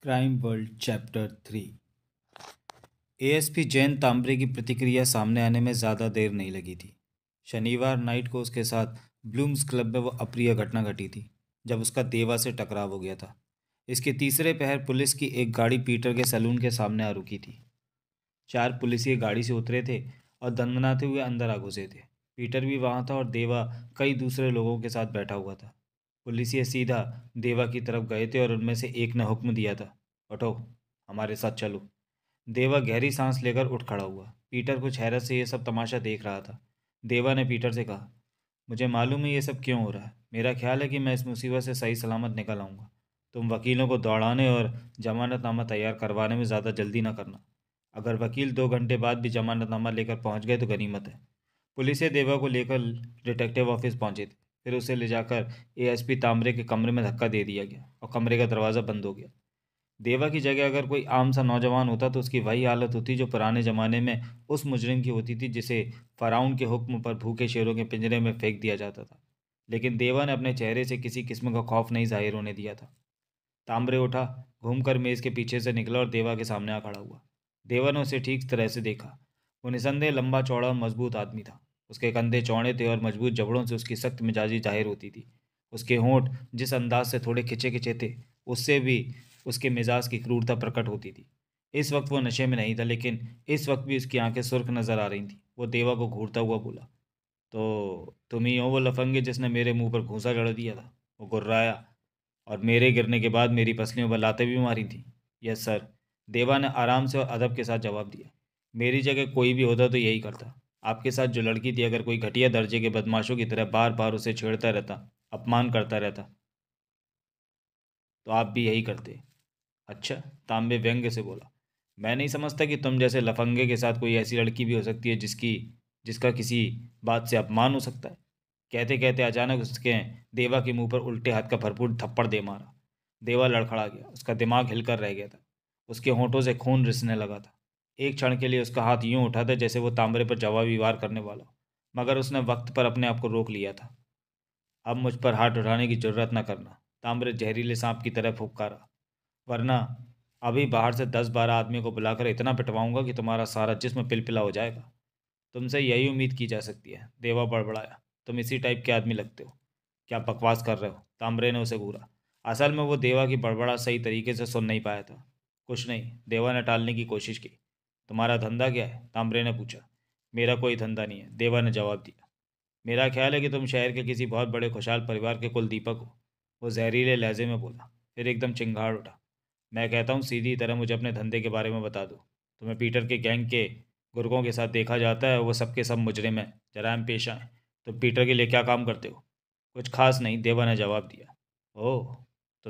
Crime world chapter 3। ASP Jayant Tambare की प्रतिक्रिया सामने आने में ज़्यादा देर नहीं लगी थी। शनिवार नाइट को उसके साथ ब्लूम्स क्लब में वो अप्रिय घटना घटी थी जब उसका देवा से टकराव हो गया था। इसके तीसरे पहर पुलिस की एक गाड़ी पीटर के सैलून के सामने आ रुकी थी। 4 पुलिसिए गाड़ी से उतरे थे और दनदनाते हुए अंदर आ घुसे थे। पीटर भी वहाँ था और देवा कई दूसरे लोगों के साथ बैठा हुआ था। पुलिसिए सीधा देवा की तरफ गए थे और उनमें से एक ने हुक्म दिया था, उठो, हमारे साथ चलो। देवा गहरी सांस लेकर उठ खड़ा हुआ। पीटर कुछ हैरत से ये सब तमाशा देख रहा था। देवा ने पीटर से कहा, मुझे मालूम है ये सब क्यों हो रहा है। मेरा ख्याल है कि मैं इस मुसीबत से सही सलामत निकल आऊँगा। तुम वकीलों को दौड़ाने और जमानतनामा तैयार करवाने में ज़्यादा जल्दी ना करना। अगर वकील 2 घंटे बाद भी जमानतनामा लेकर पहुंच गए तो गनीमत है। पुलिस देवा को लेकर डिटेक्टिव ऑफिस पहुंचे थे। फिर उसे ले जाकर एएसपी तांबरे के कमरे में धक्का दे दिया गया और कमरे का दरवाज़ा बंद हो गया। देवा की जगह अगर कोई आम सा नौजवान होता तो उसकी वही हालत होती जो पुराने ज़माने में उस मुजरिम की होती थी जिसे फ़िरौन के हुक्म पर भूखे शेरों के पिंजरे में फेंक दिया जाता था। लेकिन देवा ने अपने चेहरे से किसी किस्म का खौफ नहीं जाहिर होने दिया था। तांबरे उठा, घूमकर मेज़ के पीछे से निकला और देवा के सामने आ खड़ा हुआ। देवा ने उसे ठीक तरह से देखा। वो निसंदेह लंबा चौड़ा और मजबूत आदमी था। उसके कंधे चौड़े थे और मजबूत जबड़ों से उसकी सख्त मिजाजी जाहिर होती थी। उसके होंठ जिस अंदाज से थोड़े खिंचे खिंचे थे, उससे भी उसके मिजाज की क्रूरता प्रकट होती थी। इस वक्त वो नशे में नहीं था, लेकिन इस वक्त भी उसकी आंखें सुर्ख नजर आ रही थीं। वो देवा को घूरता हुआ बोला, तो तुम ही हो वो लफंगे जिसने मेरे मुंह पर घूंसा चढ़ दिया था। वो गुर्राया, और मेरे गिरने के बाद मेरी पसलियों पर लातें भी मारी थी। यस सर, देवा ने आराम से और अदब के साथ जवाब दिया। मेरी जगह कोई भी होता तो यही करता। आपके साथ जो लड़की थी, अगर कोई घटिया दर्जे के बदमाशों की तरह बार बार उसे छेड़ता रहता, अपमान करता रहता, तो आप भी यही करते। अच्छा, तांबे व्यंग्य से बोला, मैं नहीं समझता कि तुम जैसे लफंगे के साथ कोई ऐसी लड़की भी हो सकती है जिसका किसी बात से अपमान हो सकता है। कहते कहते अचानक उसके देवा के मुंह पर उल्टे हाथ का भरपूर थप्पड़ दे मारा। देवा लड़खड़ा गया, उसका दिमाग हिलकर रह गया था। उसके होंठों से खून रिसने लगा था। एक क्षण के लिए उसका हाथ यूं उठा था जैसे वो तांबरे पर जवाबी वार करने वाला हो, मगर उसने वक्त पर अपने आप को रोक लिया था। अब मुझ पर हाथ उठाने की जरूरत न करना, तांबरे जहरीले सांप की तरह फुफकारा, वरना अभी बाहर से 10-12 आदमियों को बुलाकर इतना पिटवाऊंगा कि तुम्हारा सारा जिस्म पिलपिला हो जाएगा। तुमसे यही उम्मीद की जा सकती है, देवा बड़बड़ाया। तुम इसी टाइप के आदमी लगते हो। क्या बकवास कर रहे हो, तांबरे ने उसे घूरा। असल में वो देवा की बड़बड़ा सही तरीके से सुन नहीं पाया था। कुछ नहीं, देवा ने टालने की कोशिश की। तुम्हारा धंधा क्या है, तांबरे ने पूछा। मेरा कोई धंधा नहीं है, देवा ने जवाब दिया। मेरा ख्याल है कि तुम शहर के किसी बहुत बड़े खुशहाल परिवार के कुल दीपक हो, वो जहरीले लहजे में बोला। फिर एकदम चिंगाड़ उठा। मैं कहता हूँ सीधी तरह मुझे अपने धंधे के बारे में बता दो। तुम्हें पीटर के गैंग के गुर्गों के साथ देखा जाता है, वो सबके सब मुजरिम हैं, जराइम पेशा हैं। तो पीटर के लिए क्या काम करते हो? कुछ खास नहीं, देवा ने जवाब दिया। ओह, तो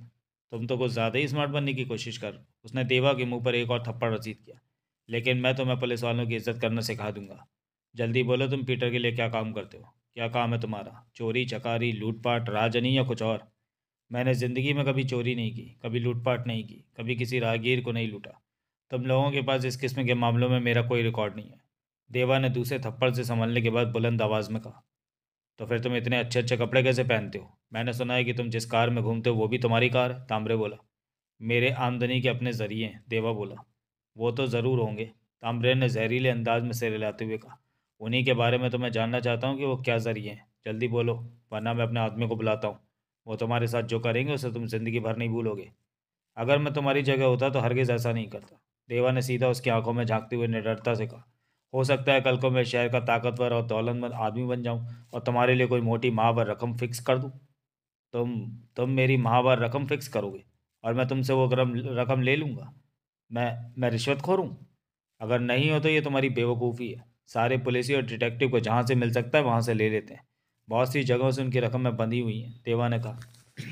तुम तो कुछ ज़्यादा ही स्मार्ट बनने की कोशिश कर। उसने देवा के मुंह पर एक और थप्पड़ रसीद किया। लेकिन मैं तुम्हें पुलिस वालों की इज्जत करना सिखा दूंगा। जल्दी बोलो, तुम पीटर के लिए क्या काम करते हो? क्या काम है तुम्हारा? चोरी चकारी लूटपाट राजनी या कुछ और? मैंने ज़िंदगी में कभी चोरी नहीं की, कभी लूटपाट नहीं की, कभी किसी राहगीर को नहीं लूटा। तुम लोगों के पास इस किस्म के मामलों में मेरा कोई रिकॉर्ड नहीं है। देवा ने दूसरे थप्पड़ से संभलने के बाद बुलंद आवाज़ में कहा। तो फिर तुम इतने अच्छे अच्छे कपड़े कैसे पहनते हो? मैंने सुना है कि तुम जिस कार में घूमते हो वो भी तुम्हारी कार है, तांबरे बोला। मेरे आमदनी के अपने जरिए हैं, देवा बोला। वो तो ज़रूर होंगे, तांबरे ने जहरीले अंदाज में सिर हिलाते हुए कहा। उन्हीं के बारे में तो मैं जानना चाहता हूँ कि वो क्या जरिए हैं। जल्दी बोलो, वरना मैं अपने आदमी को बुलाता हूँ। वो तुम्हारे साथ जो करेंगे उसे तुम जिंदगी भर नहीं भूलोगे। अगर मैं तुम्हारी जगह होता तो हरगिज़ ऐसा नहीं करता, देवा ने सीधा उसकी आंखों में झांकते हुए निडरता से कहा। हो सकता है कल को मैं शहर का ताकतवर और दौलतमंद आदमी बन जाऊं और तुम्हारे लिए कोई मोटी माहवार रकम फिक्स कर दूं। तुम तुम मेरी माहवार रकम फिक्स करोगे और मैं तुमसे वो रकम रकम ले लूँगा? मैं रिश्वतखोर हूँ? अगर नहीं हो तो ये तुम्हारी बेवकूफ़ी है। सारे पुलिस और डिटेक्टिव को जहाँ से मिल सकता है वहाँ से ले लेते हैं। बहुत सी जगहों से उनकी रकम में बंधी हुई हैं, देवा ने कहा।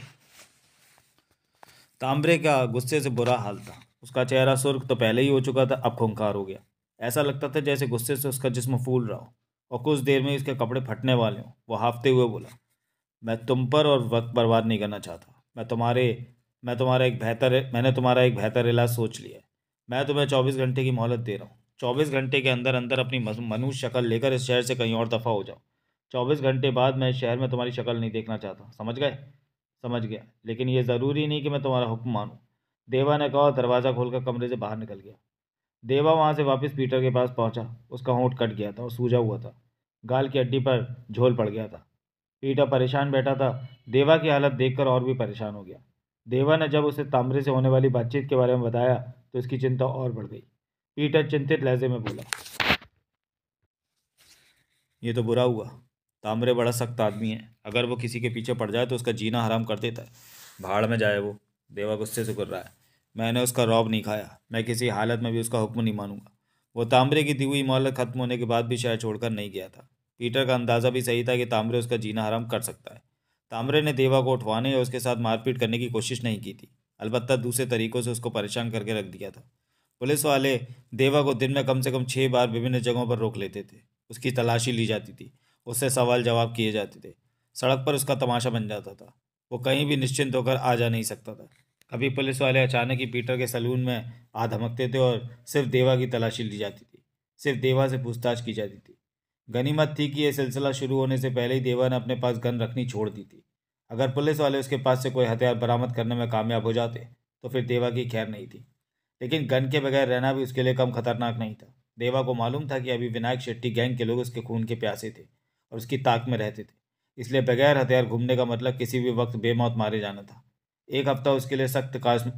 तांबरे का गुस्से से बुरा हाल था। उसका चेहरा सुर्ख तो पहले ही हो चुका था, अब खूंखार हो गया। ऐसा लगता था जैसे गुस्से से उसका जिस्म फूल रहा हो और कुछ देर में उसके कपड़े फटने वाले हों। वो हाफते हुए बोला, मैं तुम पर और वक्त बर्बाद नहीं करना चाहता। मैंने तुम्हारा एक बेहतर इलाज सोच लिया है। मैं तुम्हें 24 घंटे की मोहलत दे रहा हूँ। 24 घंटे के अंदर अंदर अपनी मनुष्य शक्ल लेकर इस शहर से कहीं और दफ़ा हो जाओ। 24 घंटे बाद मैं इस शहर में तुम्हारी शक्ल नहीं देखना चाहता, समझ गए? समझ गया, लेकिन ये ज़रूरी नहीं कि मैं तुम्हारा हुक्म मानूं। देवा ने कहा और दरवाज़ा खोलकर कमरे से बाहर निकल गया। देवा वहां से वापस पीटर के पास पहुंचा। उसका होंठ कट गया था और सूजा हुआ था। गाल की हड्डी पर झोल पड़ गया था। पीटर परेशान बैठा था। देवा की हालत देखकर और भी परेशान हो गया। देवा ने जब उसे तांबरे से होने वाली बातचीत के बारे में बताया तो उसकी चिंता और बढ़ गई। पीटर चिंतित लहजे में बोला, ये तो बुरा हुआ। तांबरे बड़ा सख्त आदमी है। अगर वो किसी के पीछे पड़ जाए तो उसका जीना हराम कर देता है। भाड़ में जाए वो। देवा गुस्से से कर रहा है। मैंने उसका रौब नहीं खाया। मैं किसी हालत में भी उसका हुक्म नहीं मानूंगा। वो तांबरे की दी हुई मोहलत खत्म होने के बाद भी शहर छोड़कर नहीं गया था। पीटर का अंदाज़ा भी सही था कि तांबरे उसका जीना हराम कर सकता है। तांबरे ने देवा को उठवाने या उसके साथ मारपीट करने की कोशिश नहीं की थी। अलबत्ता दूसरे तरीकों से उसको परेशान करके रख दिया था। पुलिस वाले देवा को दिन में कम से कम 6 बार विभिन्न जगहों पर रोक लेते थे। उसकी तलाशी ली जाती थी। उससे सवाल जवाब किए जाते थे। सड़क पर उसका तमाशा बन जाता था। वो कहीं भी निश्चिंत होकर आ जा नहीं सकता था। कभी पुलिस वाले अचानक ही पीटर के सैलून में आ धमकते थे और सिर्फ देवा की तलाशी ली जाती थी। सिर्फ देवा से पूछताछ की जाती थी। गनीमत थी कि यह सिलसिला शुरू होने से पहले ही देवा ने अपने पास गन रखनी छोड़ दी थी। अगर पुलिस वाले उसके पास से कोई हथियार बरामद करने में कामयाब हो जाते तो फिर देवा की खैर नहीं थी। लेकिन गन के बगैर रहना भी उसके लिए कम खतरनाक नहीं था। देवा को मालूम था कि अभी विनायक शेट्टी गैंग के लोग उसके खून के प्यासे थे और उसकी ताक में रहते थे। इसलिए बगैर हथियार घूमने का मतलब किसी भी वक्त बेमौत मारे जाना था। एक हफ्ता उसके लिए सख्त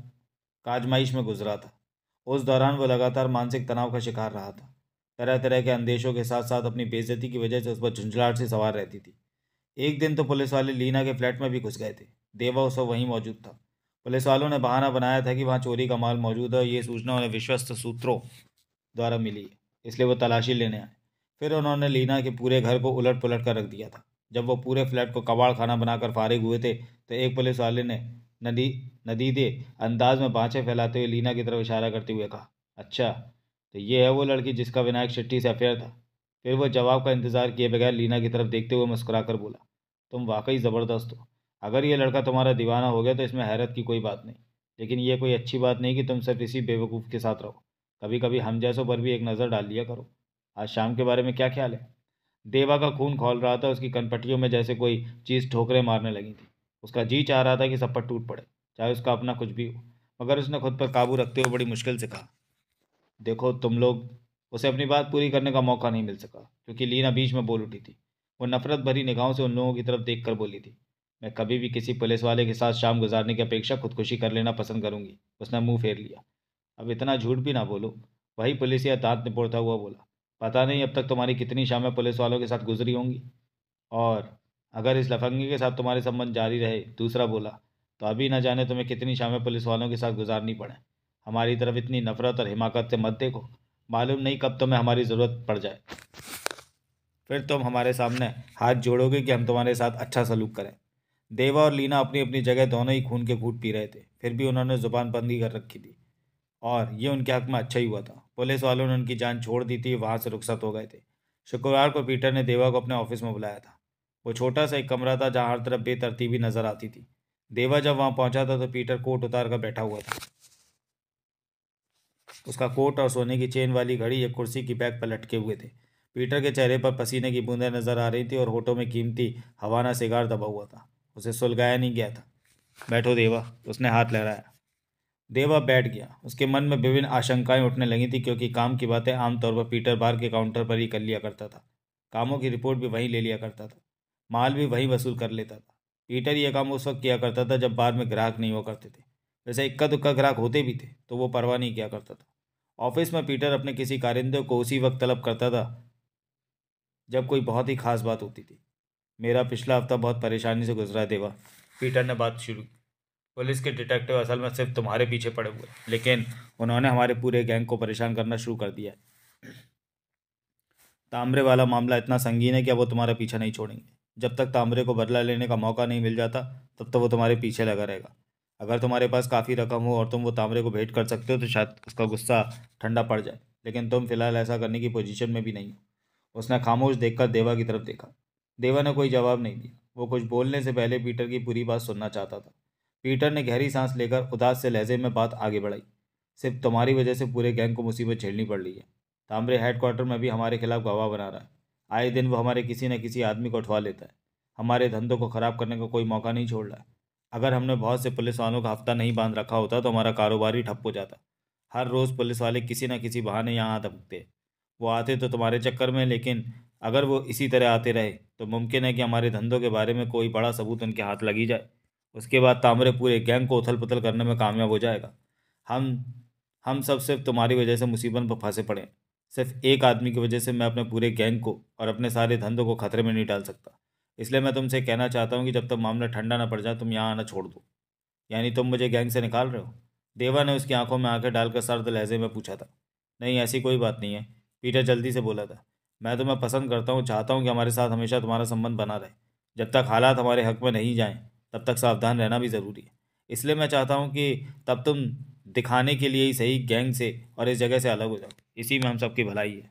काजमाइश में गुजरा था। उस दौरान वो लगातार मानसिक तनाव का शिकार रहा था। तरह तरह के अंदेशों के साथ साथ अपनी बेइज्जती की वजह से उस पर झुंझलाहट से सवार रहती थी। एक दिन तो पुलिस वाले लीना के फ्लैट में भी घुस गए थे। देवा उस वक्त वहीं मौजूद था। पुलिस वालों ने बहाना बनाया था कि वहाँ चोरी का माल मौजूद है और ये सूचना उन्हें विश्वस्त सूत्रों द्वारा मिली है, इसलिए वो तलाशी लेने आए। फिर उन्होंने लीना के पूरे घर को उलट पुलट कर रख दिया था। जब वो पूरे फ्लैट को कबाड़ खाना बनाकर फारिग हुए थे तो एक पुलिस वाले ने नदी नदीदे अंदाज में बाँछें फैलाते हुए लीना की तरफ इशारा करते हुए कहा, अच्छा तो ये है वो लड़की जिसका विनायक शेट्टी से अफेयर था। फिर वो जवाब का इंतजार किए बगैर लीना की तरफ देखते हुए मुस्कुराकर बोला, तुम वाकई ज़बरदस्त हो। अगर ये लड़का तुम्हारा दीवाना हो गया तो इसमें हैरत की कोई बात नहीं। लेकिन ये कोई अच्छी बात नहीं कि तुम सिर्फ इसी बेवकूफ़ के साथ रहो। कभी कभी हम जैसों पर भी एक नज़र डाल लिया करो। आज शाम के बारे में क्या ख्याल है? देवा का खून खौल रहा था। उसकी कनपटियों में जैसे कोई चीज़ ठोकरें मारने लगी थी। उसका जी चाह रहा था कि सब पर टूट पड़े, चाहे उसका अपना कुछ भी हो। मगर उसने खुद पर काबू रखते हुए बड़ी मुश्किल से कहा, देखो तुम लोग। उसे अपनी बात पूरी करने का मौका नहीं मिल सका क्योंकि लीना बीच में बोल उठी थी। वो नफरत भरी निगाहों से उन लोगों की तरफ देख कर बोली थी, मैं कभी भी किसी पुलिस वाले के साथ शाम गुजारने की अपेक्षा खुदकुशी कर लेना पसंद करूंगी। उसने मुंह फेर लिया। अब इतना झूठ भी ना बोलो। वही पुलिसिया दांत निपोड़ता हुआ बोला, पता नहीं अब तक तुम्हारी कितनी शामें पुलिस वालों के साथ गुजरी होंगी, और अगर इस लफंगे के साथ तुम्हारे संबंध जारी रहे, दूसरा बोला, तो अभी न जाने तुम्हें कितनी शामें पुलिस वालों के साथ गुजारनी पड़े। हमारी तरफ इतनी नफरत और हिमाकत से मत देखो। मालूम नहीं कब तुम्हें हमारी ज़रूरत पड़ जाए। फिर तुम हमारे सामने हाथ जोड़ोगे कि हम तुम्हारे साथ अच्छा सलूक करें। देवा और लीना अपनी अपनी जगह दोनों ही खून के घूंट पी रहे थे। फिर भी उन्होंने जुबान बंदी कर रखी थी और ये उनके हक में अच्छा ही हुआ था। पुलिस वालों ने उनकी जान छोड़ दी थी, वहाँ से रुखसत हो गए थे। शुक्रवार को पीटर ने देवा को अपने ऑफिस में बुलाया था। वो छोटा सा एक कमरा था जहाँ हर तरफ बेतरतीबी नजर आती थी। देवा जब वहाँ पहुंचा था तो पीटर कोट उतार कर बैठा हुआ था। उसका कोट और सोने की चेन वाली घड़ी एक कुर्सी की बैग पर लटके हुए थे। पीटर के चेहरे पर पसीने की बूंदें नजर आ रही थी और होठों में कीमती हवाना सिगार दबा हुआ था। उसे सुलगाया नहीं गया था। बैठो देवा, उसने हाथ लहराया। देवा बैठ गया। उसके मन में विभिन्न आशंकाएं उठने लगी थी क्योंकि काम की बातें आमतौर पर पीटर बार के काउंटर पर ही कर लिया करता था। कामों की रिपोर्ट भी वहीं ले लिया करता था। माल भी वहीं वसूल कर लेता था। पीटर यह काम उस वक्त किया करता था जब बार में ग्राहक नहीं हुआ करते थे। वैसे इक्का दुक्का ग्राहक होते भी थे तो वो परवाह नहीं किया करता था। ऑफिस में पीटर अपने किसी कारिंदे को उसी वक्त तलब करता था जब कोई बहुत ही खास बात होती थी। मेरा पिछला हफ्ता बहुत परेशानी से गुजरा है देवा। पीटर ने बात शुरू की। पुलिस के डिटेक्टिव असल में सिर्फ तुम्हारे पीछे पड़े हुए हैं, लेकिन उन्होंने हमारे पूरे गैंग को परेशान करना शुरू कर दिया है। तांबरे वाला मामला इतना संगीन है कि अब वो तुम्हारा पीछा नहीं छोड़ेंगे। जब तक तांबरे को बदला लेने का मौका नहीं मिल जाता तब तक वो तुम्हारे पीछे लगा रहेगा। अगर तुम्हारे पास काफ़ी रकम हो और तुम वो तांबरे को भेंट कर सकते हो तो शायद उसका गुस्सा ठंडा पड़ जाए, लेकिन तुम फिलहाल ऐसा करने की पोजीशन में भी नहीं हो। उसने खामोश देखकर देवा की तरफ देखा। देवा ने कोई जवाब नहीं दिया। वो कुछ बोलने से पहले पीटर की पूरी बात सुनना चाहता था। पीटर ने गहरी सांस लेकर उदास से लहजे में बात आगे बढ़ाई। सिर्फ तुम्हारी वजह से पूरे गैंग को मुसीबत झेलनी पड़ रही है। तांबरे हेडक्वार्टर में भी हमारे खिलाफ गवाह बना रहा है। आए दिन वो हमारे किसी न किसी आदमी को उठवा लेता है। हमारे धंधों को खराब करने का कोई मौका नहीं छोड़ रहा है। अगर हमने बहुत से पुलिस वालों का हफ्ता नहीं बांध रखा होता तो हमारा कारोबार ही ठप हो जाता। हर रोज़ पुलिस वाले किसी न किसी बहाने यहाँ आ दबकते। वो आते तो तुम्हारे चक्कर में, लेकिन अगर वो इसी तरह आते रहे तो मुमकिन है कि हमारे धंधों के बारे में कोई बड़ा सबूत उनके हाथ लग ही जाए। उसके बाद तामरे पूरे गैंग को उथल पुथल करने में कामयाब हो जाएगा। हम हम सब सिर्फ तुम्हारी वजह से मुसीबत में फंसे पड़े हैं। सिर्फ एक आदमी की वजह से मैं अपने पूरे गैंग को और अपने सारे धंधों को खतरे में नहीं डाल सकता। इसलिए मैं तुमसे कहना चाहता हूँ कि जब तक मामला ठंडा ना पड़ जाए तुम यहाँ आना छोड़ दो। यानी तुम मुझे गैंग से निकाल रहे हो? देवा ने उसकी आंखों में आंखें डालकर सर्द लहजे में पूछा था। नहीं, ऐसी कोई बात नहीं है, पीटर जल्दी से बोला था। मैं तुम्हें पसंद करता हूँ, चाहता हूँ कि हमारे साथ हमेशा तुम्हारा संबंध बना रहे। जब तक हालात हमारे हक में नहीं जाएं, तब तक सावधान रहना भी ज़रूरी है। इसलिए मैं चाहता हूँ कि तब तुम दिखाने के लिए ही सही गैंग से और इस जगह से अलग हो जाओ। इसी में हम सबकी भलाई है।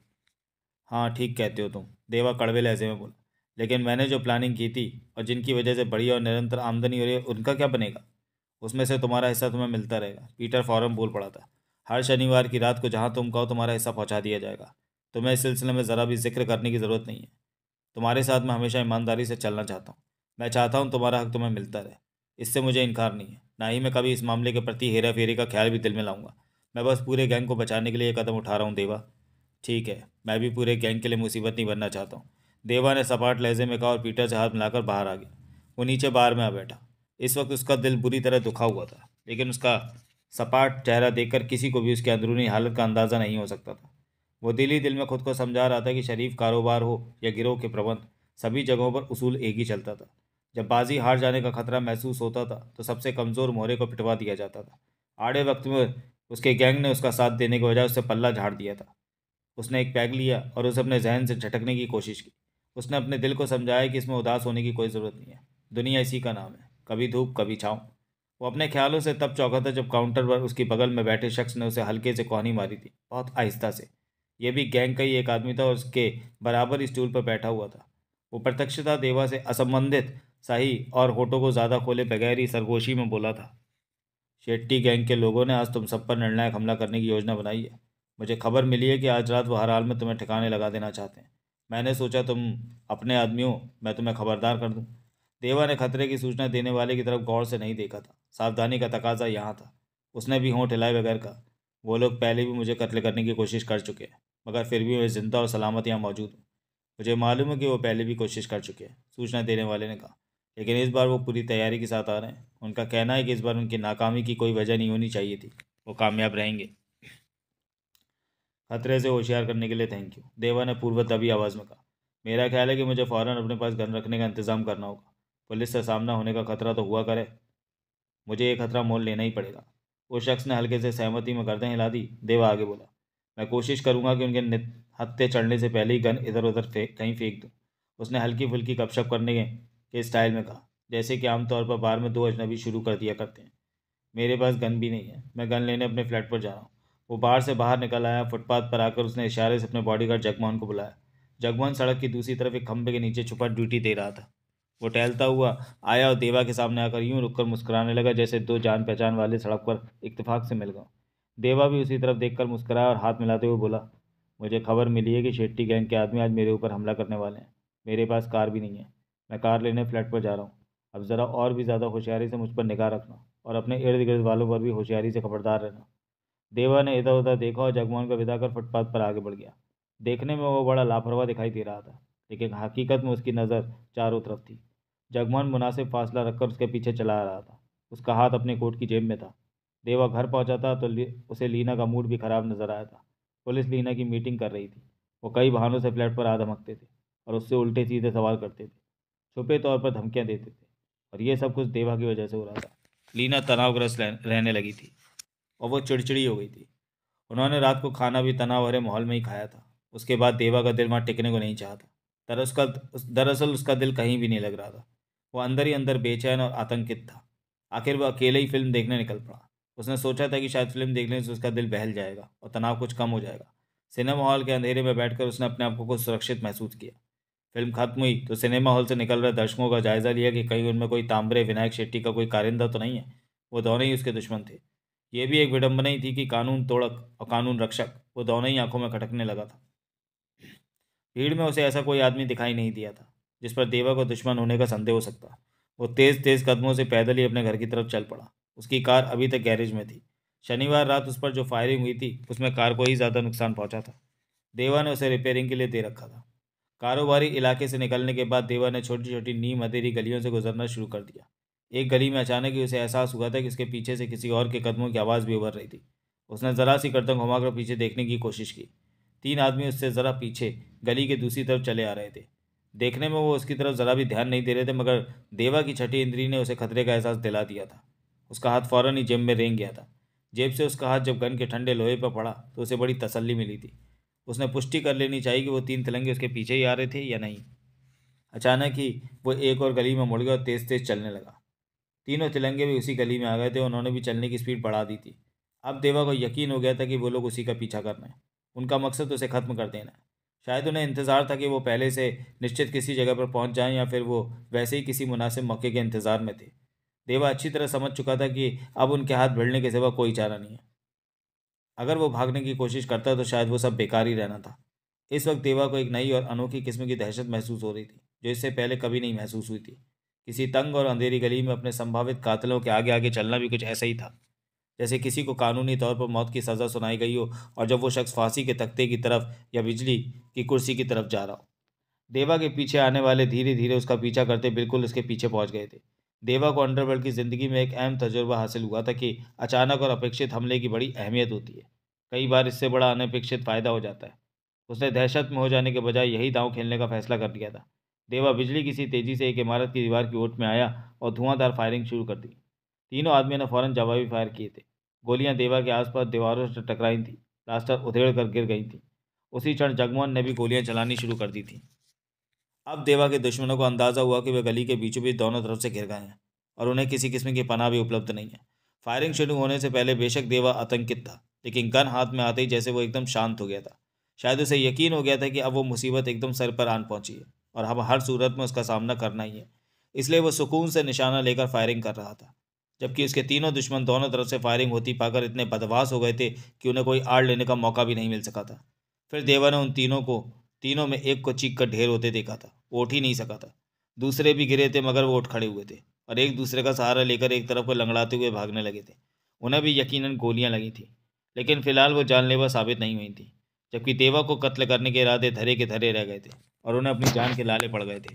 हाँ, ठीक कहते हो तुम, देवा कड़वे लहजे में बोला। लेकिन मैंने जो प्लानिंग की थी और जिनकी वजह से बड़ी और निरंतर आमदनी हो रही है, उनका क्या बनेगा? उसमें से तुम्हारा हिस्सा तुम्हें मिलता रहेगा। पीटर फौरन बोल पड़ा था। हर शनिवार की रात को जहाँ तुम कहो तुम्हारा हिस्सा पहुँचा दिया जाएगा। तुम्हें इस सिलसिले में ज़रा भी जिक्र करने की ज़रूरत नहीं है। तुम्हारे साथ मैं हमेशा ईमानदारी से चलना चाहता हूँ। मैं चाहता हूँ तुम्हारा हक तुम्हें मिलता रहे। इससे मुझे इनकार नहीं है, ना ही मैं कभी इस मामले के प्रति हेरा फेरी का ख्याल भी दिल में लाऊंगा। मैं बस पूरे गैंग को बचाने के लिए ये कदम उठा रहा हूँ देवा। ठीक है, मैं भी पूरे गैंग के लिए मुसीबत नहीं बनना चाहता हूँ, देवा ने सपाट लहजे में कहा और पीटर से हाथ मिलाकर बाहर आ गया। वो नीचे बार में आ बैठा। इस वक्त उसका दिल बुरी तरह दुखा हुआ था, लेकिन उसका सपाट चेहरा देखकर किसी को भी उसकी अंदरूनी हालत का अंदाज़ा नहीं हो सकता था। वो दिल ही दिल में खुद को समझा रहा था कि शरीफ कारोबार हो या गिरोह के प्रबंध, सभी जगहों पर उसूल एक ही चलता था। जब बाजी हार जाने का खतरा महसूस होता था तो सबसे कमज़ोर मोहरे को पिटवा दिया जाता था। आड़े वक्त में उसके गैंग ने उसका साथ देने के बजाय उससे पल्ला झाड़ दिया था। उसने एक पैग लिया और उसे अपने जहन से झटकने की कोशिश की। उसने अपने दिल को समझाया कि इसमें उदास होने की कोई ज़रूरत नहीं है। दुनिया इसी का नाम है, कभी धूप कभी छाँव। वो अपने ख्यालों से तब चौंका था जब काउंटर पर उसकी बगल में बैठे शख्स ने उसे हल्के से कोहनी मारी थी, बहुत आहिस्ता से। यह भी गैंग का ही एक आदमी था और उसके बराबर स्टूल पर बैठा हुआ था। वो प्रत्यक्षता देवा से असंबंधित सही और होठों को ज़्यादा खोले बगैर ही सरगोशी में बोला था। शेट्टी गैंग के लोगों ने आज तुम सब पर निर्णायक हमला करने की योजना बनाई है। मुझे खबर मिली है कि आज रात वो हर हाल में तुम्हें ठिकाने लगा देना चाहते हैं। मैंने सोचा तुम अपने आदमी हो, मैं तुम्हें खबरदार कर दूं। देवा ने खतरे की सूचना देने वाले की तरफ गौर से नहीं देखा था। सावधानी का तकाजा यहाँ था। उसने भी होंठ हिलाए बगैर कहा, वो लोग पहले भी मुझे कत्ल करने की कोशिश कर चुके हैं, मगर फिर भी मैं जिंदा और सलामत यहाँ मौजूद हूँ। मुझे मालूम है कि वो पहले भी कोशिश कर चुके हैं, सूचना देने वाले ने कहा। लेकिन इस बार वो पूरी तैयारी के साथ आ रहे हैं। उनका कहना है कि इस बार उनकी नाकामी की कोई वजह नहीं होनी चाहिए थी। वो कामयाब रहेंगे। खतरे से होशियार करने के लिए थैंक यू, देवा ने पूर्व दबी आवाज़ में कहा। मेरा ख्याल है कि मुझे फ़ौरन अपने पास गन रखने का इंतज़ाम करना होगा। पुलिस से सामना होने का खतरा तो हुआ करे, मुझे ये खतरा मोल लेना ही पड़ेगा। उस शख्स ने हल्के से सहमति में गर्दन हिला दी। देवा आगे बोला, मैं कोशिश करूंगा कि उनके हत्थे चढ़ने से पहले ही गन इधर उधर कहीं फेंक दूँ। उसने हल्की फुल्की गपशप करने के स्टाइल में कहा, जैसे कि आमतौर पर बार में दो अजनबी शुरू कर दिया करते हैं। मेरे पास गन भी नहीं है, मैं गन लेने अपने फ्लैट पर जा रहा हूँ। वो बाहर से बाहर निकल आया। फुटपाथ पर आकर उसने इशारे से अपने बॉडीगार्ड जगमोहन को बुलाया। जगमोहन सड़क की दूसरी तरफ एक खंभे के नीचे छुपा ड्यूटी दे रहा था। वो टहलता हुआ आया और देवा के सामने आकर यूं रुककर मुस्कुराने लगा जैसे दो जान पहचान वाले सड़क पर इत्तेफाक से मिल गए। देवा भी उसी तरफ देखकर मुस्कुराया और हाथ मिलाते हुए बोला, मुझे खबर मिली है कि शेट्टी गैंग के आदमी आज मेरे ऊपर हमला करने वाले हैं। मेरे पास कार भी नहीं है, मैं कार लेने फ्लैट पर जा रहा हूँ। अब ज़रा और भी ज़्यादा होशियारी से मुझ पर निगाह रखना और अपने इर्द गिर्द वालों पर भी होशियारी से खबरदार रहना। देवा ने इधर उधर देखा और जगमोहन को विदा कर फुटपाथ पर आगे बढ़ गया। देखने में वो बड़ा लापरवाह दिखाई दे रहा था, लेकिन हकीकत में उसकी नज़र चारों तरफ थी। जगमोहन मुनासिब फासला रखकर उसके पीछे चला आ रहा था। उसका हाथ अपने कोट की जेब में था। देवा घर पहुंचा था तो उसे लीना का मूड भी खराब नजर आया था। पुलिस लीना की मीटिंग कर रही थी। वो कई बहानों से फ्लैट पर आ धमकते थे और उससे उल्टे सीधे सवाल करते थे, छुपे तौर पर धमकियां देते थे। और ये सब कुछ देवा की वजह से हो रहा था। लीना तनावग्रस्त रहने लगी थी और वो चिड़चिड़ी हो गई थी। उन्होंने रात को खाना भी तनाव भरे माहौल में ही खाया था। उसके बाद देवा का दिल वहाँ टिकने को नहीं चाहता। दरअसल उसका दिल कहीं भी नहीं लग रहा था। वो अंदर ही अंदर बेचैन और आतंकित था। आखिर वो अकेले ही फिल्म देखने निकल पड़ा। उसने सोचा था कि शायद फिल्म देखने से उसका दिल बहल जाएगा और तनाव कुछ कम हो जाएगा। सिनेमा हॉल के अंधेरे में बैठकर उसने अपने आप को कुछ सुरक्षित महसूस किया। फिल्म खत्म हुई तो सिनेमा हॉल से निकल रहे दर्शकों का जायजा लिया कि कहीं उनमें कोई तांबरे विनायक शेट्टी का कोई कारिंदा तो नहीं है। वो दोनों ही उसके दुश्मन थे। ये भी एक विडंबना ही थी कि कानून तोड़क और कानून रक्षक वो दोनों ही आंखों में खटकने लगा था। भीड़ में उसे ऐसा कोई आदमी दिखाई नहीं दिया था जिस पर देवा को दुश्मन होने का संदेह हो सकता। वो तेज़ तेज़ कदमों से पैदल ही अपने घर की तरफ चल पड़ा। उसकी कार अभी तक गैरेज में थी। शनिवार रात उस पर जो फायरिंग हुई थी उसमें कार को ही ज़्यादा नुकसान पहुंचा था। देवा ने उसे रिपेयरिंग के लिए दे रखा था। कारोबारी इलाके से निकलने के बाद देवा ने छोटी छोटी नीम अंधेरी गलियों से गुजरना शुरू कर दिया। एक गली में अचानक ही उसे एहसास हुआ था कि उसके पीछे से किसी और के कदमों की आवाज़ भी उभर रही थी। उसने ज़रा सी गर्दन घुमाकर पीछे देखने की कोशिश की। 3 आदमी उससे ज़रा पीछे गली के दूसरी तरफ चले आ रहे थे। देखने में वो उसकी तरफ ज़रा भी ध्यान नहीं दे रहे थे, मगर देवा की छठी इंद्री ने उसे खतरे का एहसास दिला दिया था। उसका हाथ फौरन ही जेब में रेंग गया था। जेब से उसका हाथ जब गन के ठंडे लोहे पर पड़ा तो उसे बड़ी तसल्ली मिली थी। उसने पुष्टि कर लेनी चाहिए कि वो 3 तिलंगे उसके पीछे ही आ रहे थे या नहीं। अचानक ही वो एक और गली में मुड़ गया और तेज तेज चलने लगा। तीनों तिलंगे भी उसी गली में आ गए थे। उन्होंने भी चलने की स्पीड बढ़ा दी थी। अब देवा को यकीन हो गया था कि वो लोग उसी का पीछा कर रहे हैं। उनका मकसद उसे खत्म कर देना है। शायद उन्हें इंतज़ार था कि वो पहले से निश्चित किसी जगह पर पहुंच जाएं, या फिर वो वैसे ही किसी मुनासिब मौके के इंतज़ार में थे। देवा अच्छी तरह समझ चुका था कि अब उनके हाथ भिड़ने के सिवा कोई चारा नहीं है। अगर वो भागने की कोशिश करता तो शायद वो सब बेकार ही रहना था। इस वक्त देवा को एक नई और अनोखी किस्म की दहशत महसूस हो रही थी, जो इससे पहले कभी नहीं महसूस हुई थी। किसी तंग और अंधेरी गली में अपने संभावित कातिलों के आगे आगे चलना भी कुछ ऐसा ही था, जैसे किसी को कानूनी तौर पर मौत की सज़ा सुनाई गई हो और जब वो शख्स फांसी के तख्ते की तरफ या बिजली की कुर्सी की तरफ जा रहा हो। देवा के पीछे आने वाले धीरे धीरे उसका पीछा करते बिल्कुल उसके पीछे पहुंच गए थे। देवा को अंडरवर्ल्ड की ज़िंदगी में एक अहम तजुर्बा हासिल हुआ था कि अचानक और अपेक्षित हमले की बड़ी अहमियत होती है। कई बार इससे बड़ा अनपेक्षित फ़ायदा हो जाता है। उसने दहशत में हो जाने के बजाय यही दांव खेलने का फैसला कर लिया था। देवा बिजली की सी तेज़ी से एक इमारत की दीवार की ओट में आया और धुआंधार फायरिंग शुरू कर दी। तीनों आदमियों ने फौरन जवाबी फायर किए थे। गोलियां देवा के आसपास दीवारों से टकराई थीं। प्लास्टर उधेड़ कर गिर गई थी। उसी क्षण जगमोहन ने भी गोलियां चलानी शुरू कर दी थी। अब देवा के दुश्मनों को अंदाजा हुआ कि वे गली के बीचों बीच दोनों तरफ से घिर गए हैं और उन्हें किसी किस्म की पनाह भी उपलब्ध नहीं है। फायरिंग शुरू होने से पहले बेशक देवा आतंकित था, लेकिन गन हाथ में आते ही जैसे वो एकदम शांत हो गया था। शायद उसे यकीन हो गया था कि अब वो मुसीबत एकदम सर पर आन पहुंची है और अब हर सूरत में उसका सामना करना ही है। इसलिए वो सुकून से निशाना लेकर फायरिंग कर रहा था, जबकि उसके तीनों दुश्मन दोनों तरफ से फायरिंग होती पाकर इतने बदमाश हो गए थे कि उन्हें कोई आड़ लेने का मौका भी नहीं मिल सका था। फिर देवा ने उन तीनों में एक को चीख कर ढेर होते देखा था। वो उठ ही नहीं सका था। दूसरे भी गिरे थे, मगर वो उठ खड़े हुए थे और एक दूसरे का सहारा लेकर एक तरफ को लंगड़ाते हुए भागने लगे थे। उन्हें भी यकीनन गोलियां लगी थी, लेकिन फिलहाल वो जानलेवा साबित नहीं हुई थी। जबकि देवा को कत्ल करने के इरादे धरे के धरे रह गए थे और उन्हें अपनी जान के लाले पड़ गए थे।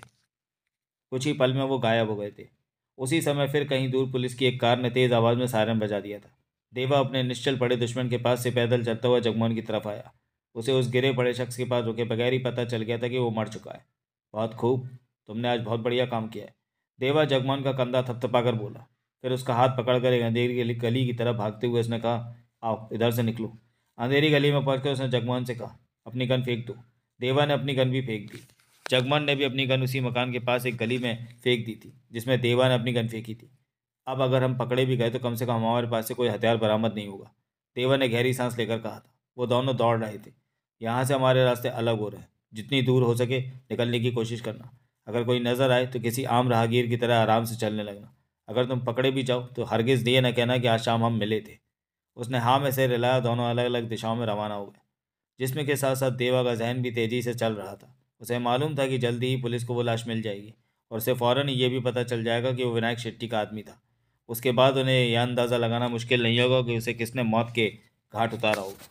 कुछ ही पल में वो गायब हो गए थे। उसी समय फिर कहीं दूर पुलिस की एक कार ने तेज आवाज़ में सायरन बजा दिया था। देवा अपने निश्चल पड़े दुश्मन के पास से पैदल चलता हुआ जगमोहन की तरफ आया। उसे उस गिरे पड़े शख्स के पास रुके बगैर ही पता चल गया था कि वो मर चुका है। बहुत खूब, तुमने आज बहुत बढ़िया काम किया है। देवा जगमोहन का कंधा थपथपाकर बोला। फिर उसका हाथ पकड़कर एक अंधेरी गली की तरफ भागते हुए उसने कहा, आओ इधर से निकलो। अंधेरी गली में पहुंचकर उसने जगमोहन से कहा, अपनी गन फेंक दो। देवा ने अपनी गन भी फेंक दी। जगमोहन ने भी अपनी गन उसी मकान के पास एक गली में फेंक दी थी जिसमें देवा ने अपनी गन फेंकी थी। अब अगर हम पकड़े भी गए तो कम से कम हमारे पास से कोई हथियार बरामद नहीं होगा, देवा ने गहरी सांस लेकर कहा था। वो दोनों दौड़ रहे थे। यहाँ से हमारे रास्ते अलग हो रहे हैं। जितनी दूर हो सके निकलने की कोशिश करना। अगर कोई नज़र आए तो किसी आम राहगीर की तरह आराम से चलने लगना। अगर तुम पकड़े भी जाओ तो हरगिज़ ये न कहना कि आज शाम हम मिले थे। उसने हाँ में सिर हिलाया। दोनों अलग अलग दिशाओं में रवाना हो गए। जिसमें के साथ साथ देवा का जहन भी तेजी से चल रहा था। उसे मालूम था कि जल्दी ही पुलिस को वो लाश मिल जाएगी और उसे फ़ौरन ये भी पता चल जाएगा कि वो विनायक शेट्टी का आदमी था। उसके बाद उन्हें यह अंदाज़ा लगाना मुश्किल नहीं होगा कि उसे किसने मौत के घाट उतारा होगा।